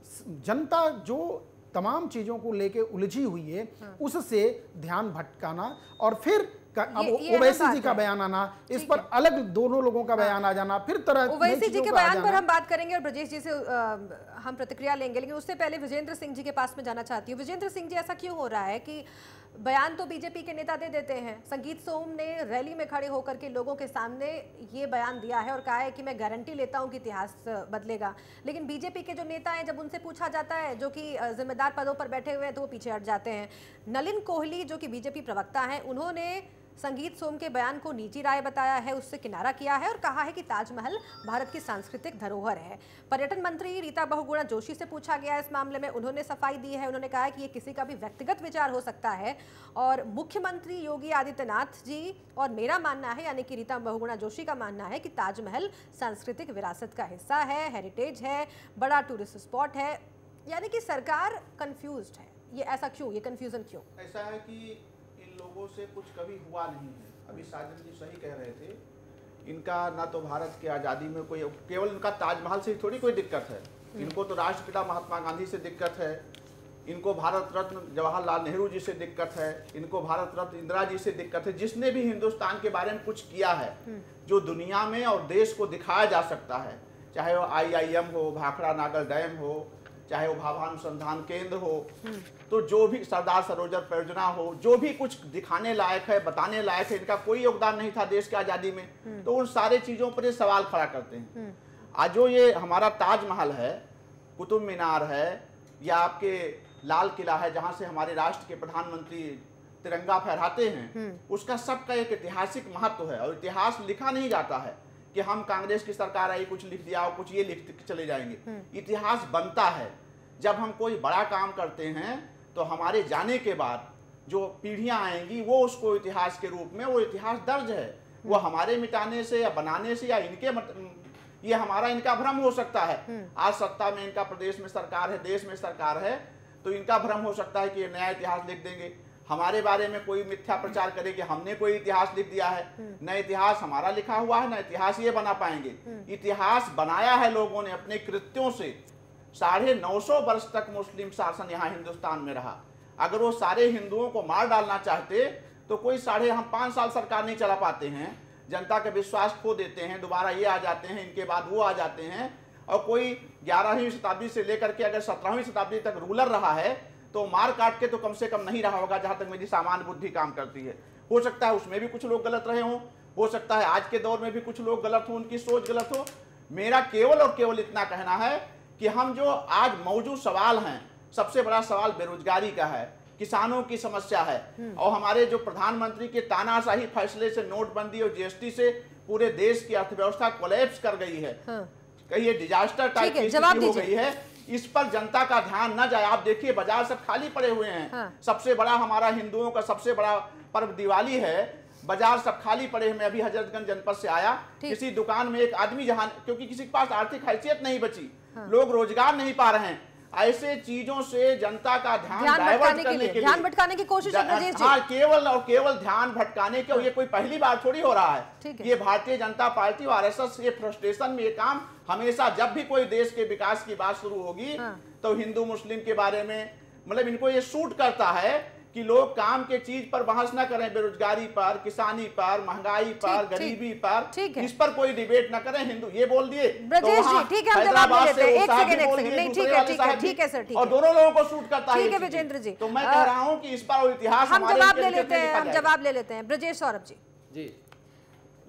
जनता जो तमाम चीजों को लेके उलझी हुई है। हाँ। उससे ध्यान भटकाना और फिर अब ओवैसी जी का बयान आना, इस पर अलग दोनों लोगों का बयान आ जाना, फिर तरह ओवैसी जी के बयान पर हम बात करेंगे और ब्रजेश जी से आ, हम प्रतिक्रिया लेंगे, लेकिन उससे पहले विजेंद्र सिंह जी के पास में जाना चाहती हूँ। विजेंद्र सिंह जी, ऐसा क्यों हो रहा है कि बयान तो बीजेपी के नेता दे देते हैं? संगीत सोम ने रैली में खड़े होकर के लोगों के सामने ये बयान दिया है और कहा है कि मैं गारंटी लेता हूं कि इतिहास बदलेगा, लेकिन बीजेपी के जो नेता हैं जब उनसे पूछा जाता है, जो कि जिम्मेदार पदों पर बैठे हुए हैं, तो वो पीछे हट जाते हैं। नलिन कोहली जो कि बीजेपी प्रवक्ता हैं, उन्होंने संगीत सोम के बयान को निजी राय बताया है, उससे किनारा किया है और कहा है कि ताजमहल भारत की सांस्कृतिक धरोहर है। पर्यटन मंत्री रीता बहुगुणा जोशी से पूछा गया इस मामले में, उन्होंने सफाई दी है, उन्होंने कहा है कि ये किसी का भी व्यक्तिगत विचार हो सकता है। और मुख्यमंत्री योगी आदित्यनाथ जी और मेरा मानना है, यानी कि रीता बहुगुणा जोशी का मानना है कि ताजमहल सांस्कृतिक विरासत का हिस्सा है, हेरिटेज है, बड़ा टूरिस्ट स्पॉट है, यानी कि सरकार कंफ्यूज्ड है। ये ऐसा क्यों, ये कंफ्यूजन क्यों? ऐसा है कि लोगों से कुछ कभी हुआ नहीं है। अभी साजन जी सही कह रहे थे, इनका ना तो भारत की आज़ादी में कोई, केवल इनका ताजमहल से थोड़ी कोई दिक्कत है, इनको तो राष्ट्रपिता महात्मा गांधी से दिक्कत है, इनको भारत रत्न जवाहरलाल नेहरू जी से दिक्कत है, इनको भारत रत्न इंदिरा जी से दिक्कत है। जिसने भी हिंदुस्तान के बारे में कुछ किया है जो दुनिया में और देश को दिखाया जा सकता है, चाहे वो आई आई एम हो, भाखड़ा नागर डैम हो, चाहे वो भाभा अनुसंधान केंद्र हो, तो जो भी सरदार सरोवर परियोजना हो, जो भी कुछ दिखाने लायक है, बताने लायक है, इनका कोई योगदान नहीं था देश की आज़ादी में, तो उन सारे चीज़ों पर ये सवाल खड़ा करते हैं। आज जो ये हमारा ताजमहल है, कुतुब मीनार है, या आपके लाल किला है जहाँ से हमारे राष्ट्र के प्रधानमंत्री तिरंगा फहराते हैं, उसका सबका एक ऐतिहासिक महत्व है। और इतिहास लिखा नहीं जाता है कि हम कांग्रेस की सरकार आई कुछ लिख दिया और कुछ ये लिख चले जाएंगे। इतिहास बनता है जब हम कोई बड़ा काम करते हैं, तो हमारे जाने के बाद जो पीढ़ियां आएंगी वो उसको इतिहास के रूप में, वो इतिहास दर्ज है, वो हमारे मिटाने से या बनाने से या इनके मत, ये हमारा इनका भ्रम हो सकता है। आज सत्ता में इनका प्रदेश में सरकार है, देश में सरकार है, तो इनका भ्रम हो सकता है कि ये नया इतिहास लिख देंगे। हमारे बारे में कोई मिथ्या प्रचार करे कि हमने कोई इतिहास लिख दिया है, न इतिहास हमारा लिखा हुआ है, न इतिहास ये बना पाएंगे। इतिहास बनाया है लोगों ने अपने कृत्यों से। साढ़े नौ सौ वर्ष तक मुस्लिम शासन यहाँ हिंदुस्तान में रहा। अगर वो सारे हिंदुओं को मार डालना चाहते तो कोई साढ़े हम पाँच साल सरकार नहीं चला पाते हैं, जनता का विश्वास खो देते हैं, दोबारा ये आ जाते हैं, इनके बाद वो आ जाते हैं, और कोई ग्यारहवीं शताब्दी से लेकर के अगर सत्रहवीं शताब्दी तक रूलर रहा है तो मार काट के तो कम से कम नहीं रहा होगा, जहाँ तक मेरी सामान्य बुद्धि काम करती है। हो सकता है उसमें भी कुछ लोग गलत रहे हों, हो सकता है आज के दौर में भी कुछ लोग गलत हों, उनकी सोच गलत हो। मेरा केवल और केवल इतना कहना है कि हम जो आज मौजूद सवाल हैं, सबसे बड़ा सवाल बेरोजगारी का है, किसानों की समस्या है, और हमारे जो प्रधानमंत्री के तानाशाही फैसले से, नोटबंदी और जीएसटी से पूरे देश की अर्थव्यवस्था कोलैप्स कर गई है। हाँ। कहीं डिजास्टर टाइप की स्थिति हो गई है। इस पर जनता का ध्यान न जाए। आप देखिए बाजार सब खाली पड़े हुए हैं। हाँ। सबसे बड़ा हमारा हिंदुओं का सबसे बड़ा पर्व दिवाली है, बाजार सब खाली पड़े हैं। अभी हजरतगंज जनपद से आया, किसी दुकान में एक आदमी, जहां क्योंकि किसी के पास आर्थिक हैसियत नहीं बची, हाँ। लोग रोजगार नहीं पा रहे हैं। ऐसे चीजों से जनता का ध्यान डाइवर्ट करने के लिए, ध्यान भटकाने की कोशिश है ब्रजेश जी। हाँ, केवल और केवल ध्यान भटकाने के। ये कोई पहली बार थोड़ी हो रहा है। ये भारतीय जनता पार्टी और आरएसएस ये फ्रस्ट्रेशन में ये काम हमेशा, जब भी कोई देश के विकास की बात शुरू होगी, हाँ। तो हिंदू मुस्लिम के बारे में, मतलब इनको ये सूट करता है कि लोग काम के चीज पर बहस ना करें, बेरोजगारी पर, किसानी पर, महंगाई पर, गरीबी पर, इस पर कोई डिबेट ना करें। हिंदू ये बोल दिए ब्रजेश जी, ठीक है, हम जवाब ले लेते हैं। एक सेकंड एक सेकंड नहीं, ठीक है ठीक है ठीक है सर, ठीक है, और दोनों लोगों को सूट करता है। ठीक है विजेंद्र जी, तो मैं कह रहा हूँ कि इस पर इतिहास हम जवाब ले लेते हैं, हम जवाब ले लेते हैं। ब्रजेश सौरभ जी जी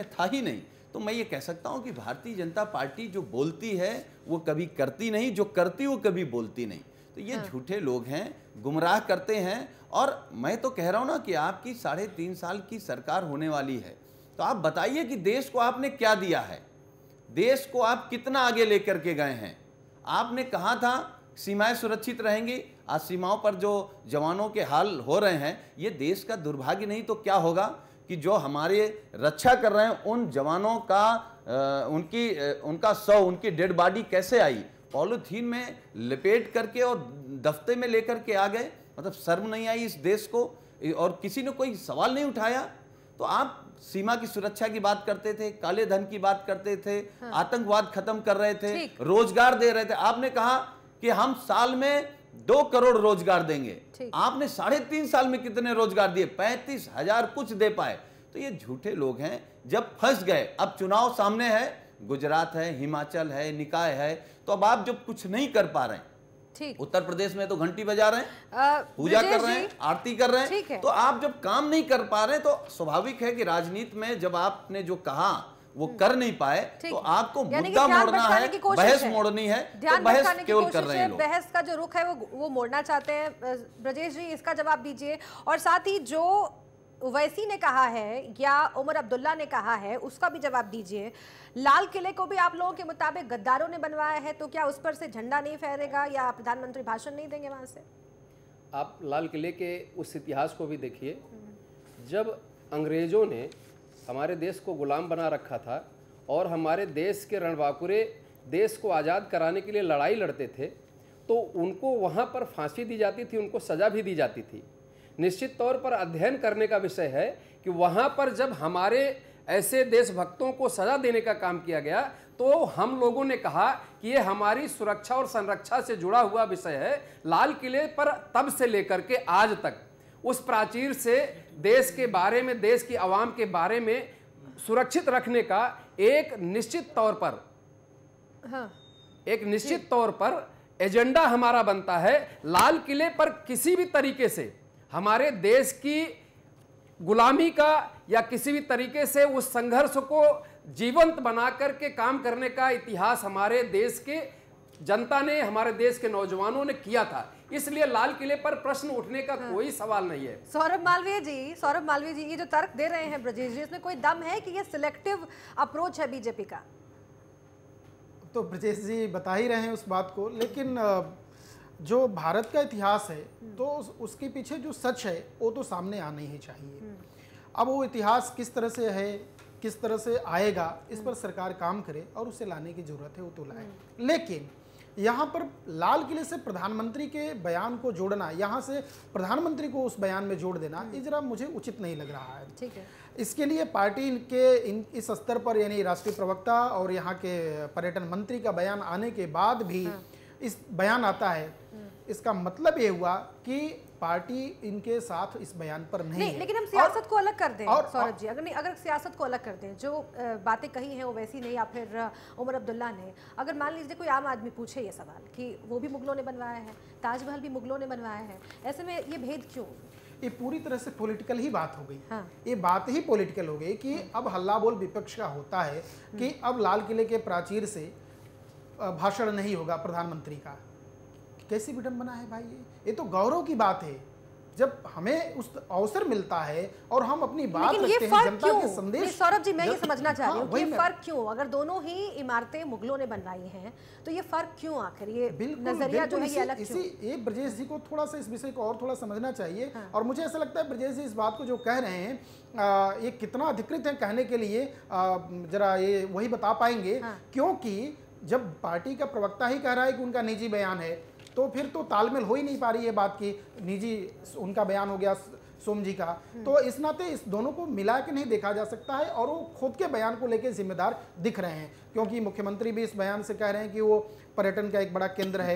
में था ही नहीं, तो मैं ये कह सकता हूँ कि भारतीय जनता पार्टी जो बोलती है वो कभी करती नहीं, जो करती वो कभी बोलती नहीं। तो ये हाँ। झूठे लोग हैं, गुमराह करते हैं। और मैं तो कह रहा हूँ ना कि आपकी साढ़े तीन साल की सरकार होने वाली है, तो आप बताइए कि देश को आपने क्या दिया है, देश को आप कितना आगे लेकर के गए हैं। आपने कहा था सीमाएं सुरक्षित रहेंगी, आज सीमाओं पर जो जवानों के हाल हो रहे हैं, ये देश का दुर्भाग्य नहीं तो क्या होगा कि जो हमारे रक्षा कर रहे हैं उन जवानों का आ, उनकी आ, उनका शव, उनकी डेड बॉडी कैसे आई, पॉलीथीन में लपेट करके और दफ्ते में लेकर के आ गए। मतलब शर्म नहीं आई इस देश को, और किसी ने कोई सवाल नहीं उठाया। तो आप सीमा की सुरक्षा की बात करते थे, काले धन की बात करते थे, हाँ। आतंकवाद खत्म कर रहे थे, रोजगार दे रहे थे। आपने कहा कि हम साल में दो करोड़ रोजगार देंगे, आपने साढ़े तीन साल में कितने रोजगार दिए? पैंतीस हजार कुछ दे पाए। तो ये झूठे लोग हैं। जब फंस गए, अब चुनाव सामने है, गुजरात है, हिमाचल है, निकाय है, तो अब आप जब कुछ नहीं कर पा रहे हैं, ठीक। उत्तर प्रदेश में तो घंटी बजा रहे हैं, पूजा कर रहे हैं, आरती कर रहे हैं, तो आप जब काम नहीं कर पा रहे हैं तो स्वाभाविक है कि राजनीति में जब आपने जो कहा वो कर नहीं पाए तो आपको मुद्दा मोड़ना है, बहस मोड़नी है, तो बहस केवल कर रहे हैं लोग। बहस का जो रुख है वो वो मोड़ना चाहते हैं। ब्रजेश जी, इसका जवाब दीजिए। और साथ ही जो ओवैसी ने कहा है या उमर अब्दुल्ला ने कहा है उसका भी जवाब दीजिए। लाल किले को भी आप लोगों के मुताबिक गद्दारों ने बनवाया है, तो क्या उस पर से झंडा नहीं फहरेगा या प्रधानमंत्री भाषण नहीं देंगे वहां से? आप लाल किले के उस इतिहास को भी देखिए, जब अंग्रेजों ने हमारे देश को गुलाम बना रखा था और हमारे देश के रणबांकुरे देश को आज़ाद कराने के लिए लड़ाई लड़ते थे, तो उनको वहाँ पर फांसी दी जाती थी, उनको सज़ा भी दी जाती थी। निश्चित तौर पर अध्ययन करने का विषय है कि वहाँ पर जब हमारे ऐसे देशभक्तों को सज़ा देने का काम किया गया तो हम लोगों ने कहा कि ये हमारी सुरक्षा और संरक्षा से जुड़ा हुआ विषय है। लाल किले पर तब से लेकर के आज तक उस प्राचीर से देश के बारे में, देश की आवाम के बारे में सुरक्षित रखने का एक निश्चित तौर पर हाँ। एक निश्चित तौर पर एजेंडा हमारा बनता है। लाल किले पर किसी भी तरीके से हमारे देश की गुलामी का या किसी भी तरीके से उस संघर्ष को जीवंत बना करके काम करने का इतिहास हमारे देश के जनता ने, हमारे देश के नौजवानों ने किया था। इसलिए लाल किले पर प्रश्न उठने का हाँ। कोई सवाल नहीं है। सौरभ मालवीय जी, सौरभ मालवीय जी, ये जो तर्क दे रहे हैं ब्रजेश जी, इसमें कोई दम है कि ये सिलेक्टिव अप्रोच है बीजेपी का? तो ब्रजेश जी बता ही रहे हैं उस बात को, लेकिन जो भारत का इतिहास है तो उसके पीछे जो सच है वो तो सामने आना ही चाहिए। अब वो इतिहास किस तरह से है, किस तरह से आएगा, इस पर सरकार काम करे और उसे लाने की जरूरत है, वो तो लाए। लेकिन यहाँ पर लाल किले से प्रधानमंत्री के बयान को जोड़ना, यहाँ से प्रधानमंत्री को उस बयान में जोड़ देना, ये जरा मुझे उचित नहीं लग रहा है। ठीक है। इसके लिए पार्टी के इन इस स्तर पर, यानी राष्ट्रीय प्रवक्ता और यहाँ के पर्यटन मंत्री का बयान आने के बाद भी हाँ। इस बयान आता है, इसका मतलब ये हुआ कि पार्टी इनके साथ इस बयान पर नहीं, नहीं है। लेकिन हम सियासत को अलग कर दें सौरभ जी, अगर नहीं अगर सियासत को अलग कर दें, जो बातें कही हैं वो वैसी नहीं, या फिर उमर अब्दुल्ला ने, अगर मान लीजिए कोई आम आदमी पूछे ये सवाल कि वो भी मुगलों ने बनवाया है, ताजमहल भी मुगलों ने बनवाया है, ऐसे में ये भेद क्यों? ये पूरी तरह से पॉलिटिकल ही बात हो गई। हाँ। ये बात ही पॉलिटिकल हो गई कि अब हल्ला बोल विपक्ष का होता है कि अब लाल किले के प्राचीर से भाषण नहीं होगा प्रधानमंत्री का। कैसी विडंबना है भाई, ये ये तो गौरव की बात है जब हमें उस अवसर मिलता है और हम अपनी बात रखते हैं, जनता के संदेश। सौरभ जी, मैं ये समझना चाह रही हूँ कि ये फर्क क्यों? अगर दोनों ही इमारतें मुगलों ने बनवाई हैं तो ये फर्क क्यों? आखिर ये नजरिया जो है ये अलग क्यों? इसी ये ब्रजेश जी को थोड़ा सा इस विषय को और थोड़ा समझना चाहिए। हाँ। और मुझे ऐसा लगता है ब्रजेश जी इस बात को जो कह रहे हैं आ, ये कितना अधिकृत है कहने के लिए, आ, जरा ये वही बता पाएंगे। हाँ। क्योंकि जब पार्टी का प्रवक्ता ही कह रहा है कि उनका निजी बयान है, तो फिर तो तालमेल हो ही नहीं पा रही है बात की। निजी उनका बयान हो गया सोम जी का, तो इस नाते इस दोनों को मिला के नहीं देखा जा सकता है। और वो खुद के बयान को लेकर जिम्मेदार दिख रहे हैं, क्योंकि मुख्यमंत्री भी इस बयान से कह रहे हैं कि वो पर्यटन का एक बड़ा केंद्र है।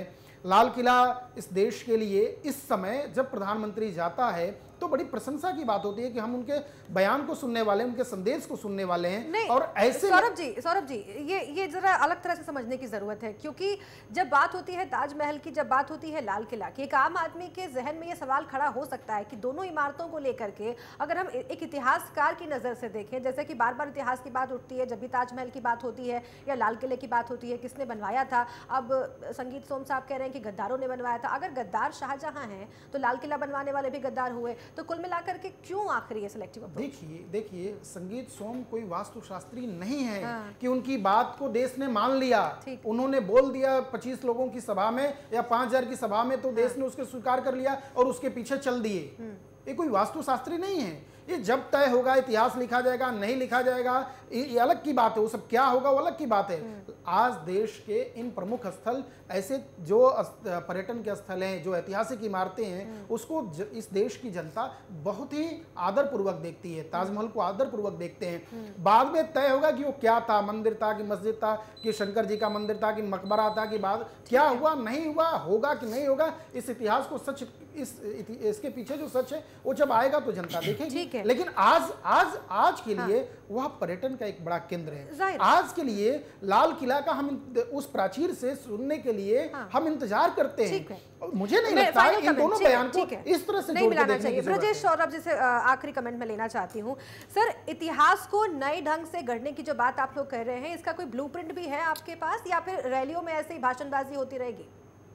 लाल किला इस देश के लिए इस समय जब प्रधानमंत्री जाता है तो बड़ी प्रशंसा की बात होती है कि हम उनके बयान को सुनने वाले हैं, उनके संदेश को सुनने वाले हैं। और ऐसे सौरभ जी सौरभ जी ये ये जरा अलग तरह से समझने की जरूरत है, क्योंकि जब बात होती है ताजमहल की, जब बात होती है लाल किला की, एक आम आदमी के जहन में ये सवाल खड़ा हो सकता है कि दोनों इमारतों को लेकर के अगर हम एक इतिहासकार की नजर से देखें, जैसे कि बार बार इतिहास की बात उठती है, जब भी ताजमहल की बात होती है या लाल किले की बात होती है, किसने बनवाया था। अब संगीत सोम साहब कह रहे हैं कि गद्दारों ने बनवाया था। अगर गद्दार शाहजहां हैं तो लाल किला बनवाने वाले भी गद्दार हुए, तो कुल मिलाकर के क्यों आखिर ये सिलेक्टिव अप्रोच? देखिए देखिए संगीत सोम कोई वास्तुशास्त्री नहीं है हाँ। कि उनकी बात को देश ने मान लिया, उन्होंने बोल दिया पच्चीस लोगों की सभा में या पांच हजार की सभा में तो हाँ। देश ने उसके स्वीकार कर लिया और उसके पीछे चल दिए। ये कोई वास्तुशास्त्री नहीं है। ये जब तय होगा, इतिहास लिखा जाएगा, नहीं लिखा जाएगा, ये अलग की बात है। वो सब क्या होगा वो अलग की बात है। आज देश के इन प्रमुख स्थल, ऐसे जो पर्यटन के स्थल हैं, जो ऐतिहासिक इमारतें हैं, उसको ज, इस देश की जनता बहुत ही आदर पूर्वक देखती है। ताजमहल को आदर पूर्वक देखते हैं। बाद में तय होगा कि वो क्या था, मंदिर था कि मस्जिद था कि शंकर जी का मंदिर था कि मकबरा था कि बाद क्या हुआ, नहीं हुआ, होगा कि नहीं होगा, इस इतिहास को सच, इस इसके पीछे जो सच है वो जब आएगा तो जनता देखेगी। लेकिन आज आज आज के लिए हाँ। वह पर्यटन का एक बड़ा केंद्र है। आज के लिए लाल किला का हम उस प्राचीर से सुनने के लिए हाँ। हम इंतजार करते हैं। मुझे नहीं लगता है इन दोनों बयान को इस तरह से जोड़ के देखने की जरूरत है। ब्रजेश, सौरभ जी से आखिरी कमेंट में लेना चाहती हूँ। सर, इतिहास को नए ढंग से गढ़ने की जो बात आप लोग कह रहे हैं, इसका कोई ब्लूप्रिंट भी है आपके पास या फिर रैलियों में ऐसे ही भाषणबाजी होती रहेगी?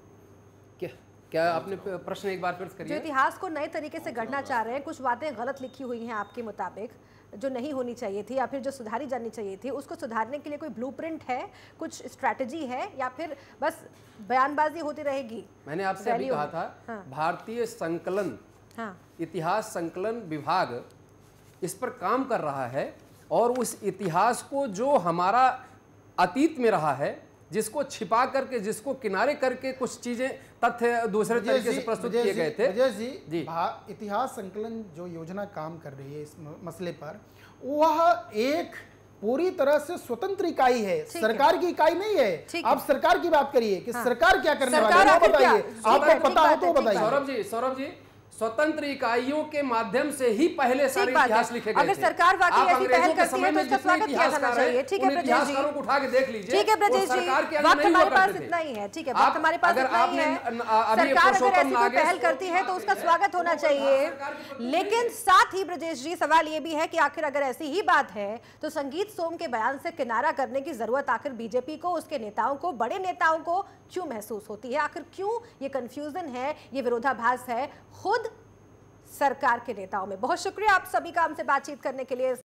क्या क्या आपने प्रश्न एक बार फिर करिए। जो इतिहास को नए तरीके से गढ़ना चाह रहे हैं, कुछ बातें गलत लिखी हुई हैं आपके मुताबिक, जो नहीं होनी चाहिए थी या फिर जो सुधारी जानी चाहिए थी, उसको सुधारने के लिए कोई ब्लूप्रिंट है, कुछ स्ट्रैटेजी है या फिर बस बयानबाजी होती रहेगी? मैंने आपसे अभी कहा था हाँ। भारतीय संकलन हाँ। इतिहास संकलन विभाग इस पर काम कर रहा है और उस इतिहास को जो हमारा अतीत में रहा है, जिसको छिपा करके, जिसको किनारे करके कुछ चीजें, तथ्य दूसरे तरीके से प्रस्तुत किए गए थे। विजय जी, जी। इतिहास संकलन जो योजना काम कर रही है इस मसले पर, वह एक पूरी तरह से स्वतंत्र इकाई है, सरकार की इकाई नहीं है। आप सरकार की बात करिए कि हाँ। सरकार क्या करने वाली है, बताइए, आपको पता हो तो बताइए। सौरभ जी सौरभ जी स्वतंत्र इकाइयों के माध्यम से ही पहले सारे इतिहास लिखे गए। अगर सरकार वाकई ऐसी पहल करती है तो उसका स्वागत किया जाना चाहिए। ठीक है ब्रजेश जी, उठा के देख लीजिए। ठीक है ब्रजेश जी, वक्त हमारे पास इतना ही है। ठीक है, वक्त हमारे पास इतना ही है। सरकार अगर ऐसी कोई पहल करती है तो उसका स्वागत होना चाहिए। लेकिन साथ ही ब्रजेश जी, सवाल ये भी है कि आखिर अगर ऐसी ही बात है तो संगीत सोम के बयान से किनारा करने की जरूरत आखिर बीजेपी को, उसके नेताओं को, बड़े नेताओं को क्यों महसूस होती है? आखिर क्यों ये कंफ्यूजन है, ये विरोधाभास है खुद सरकार के नेताओं में? बहुत शुक्रिया आप सभी का हमसे बातचीत करने के लिए।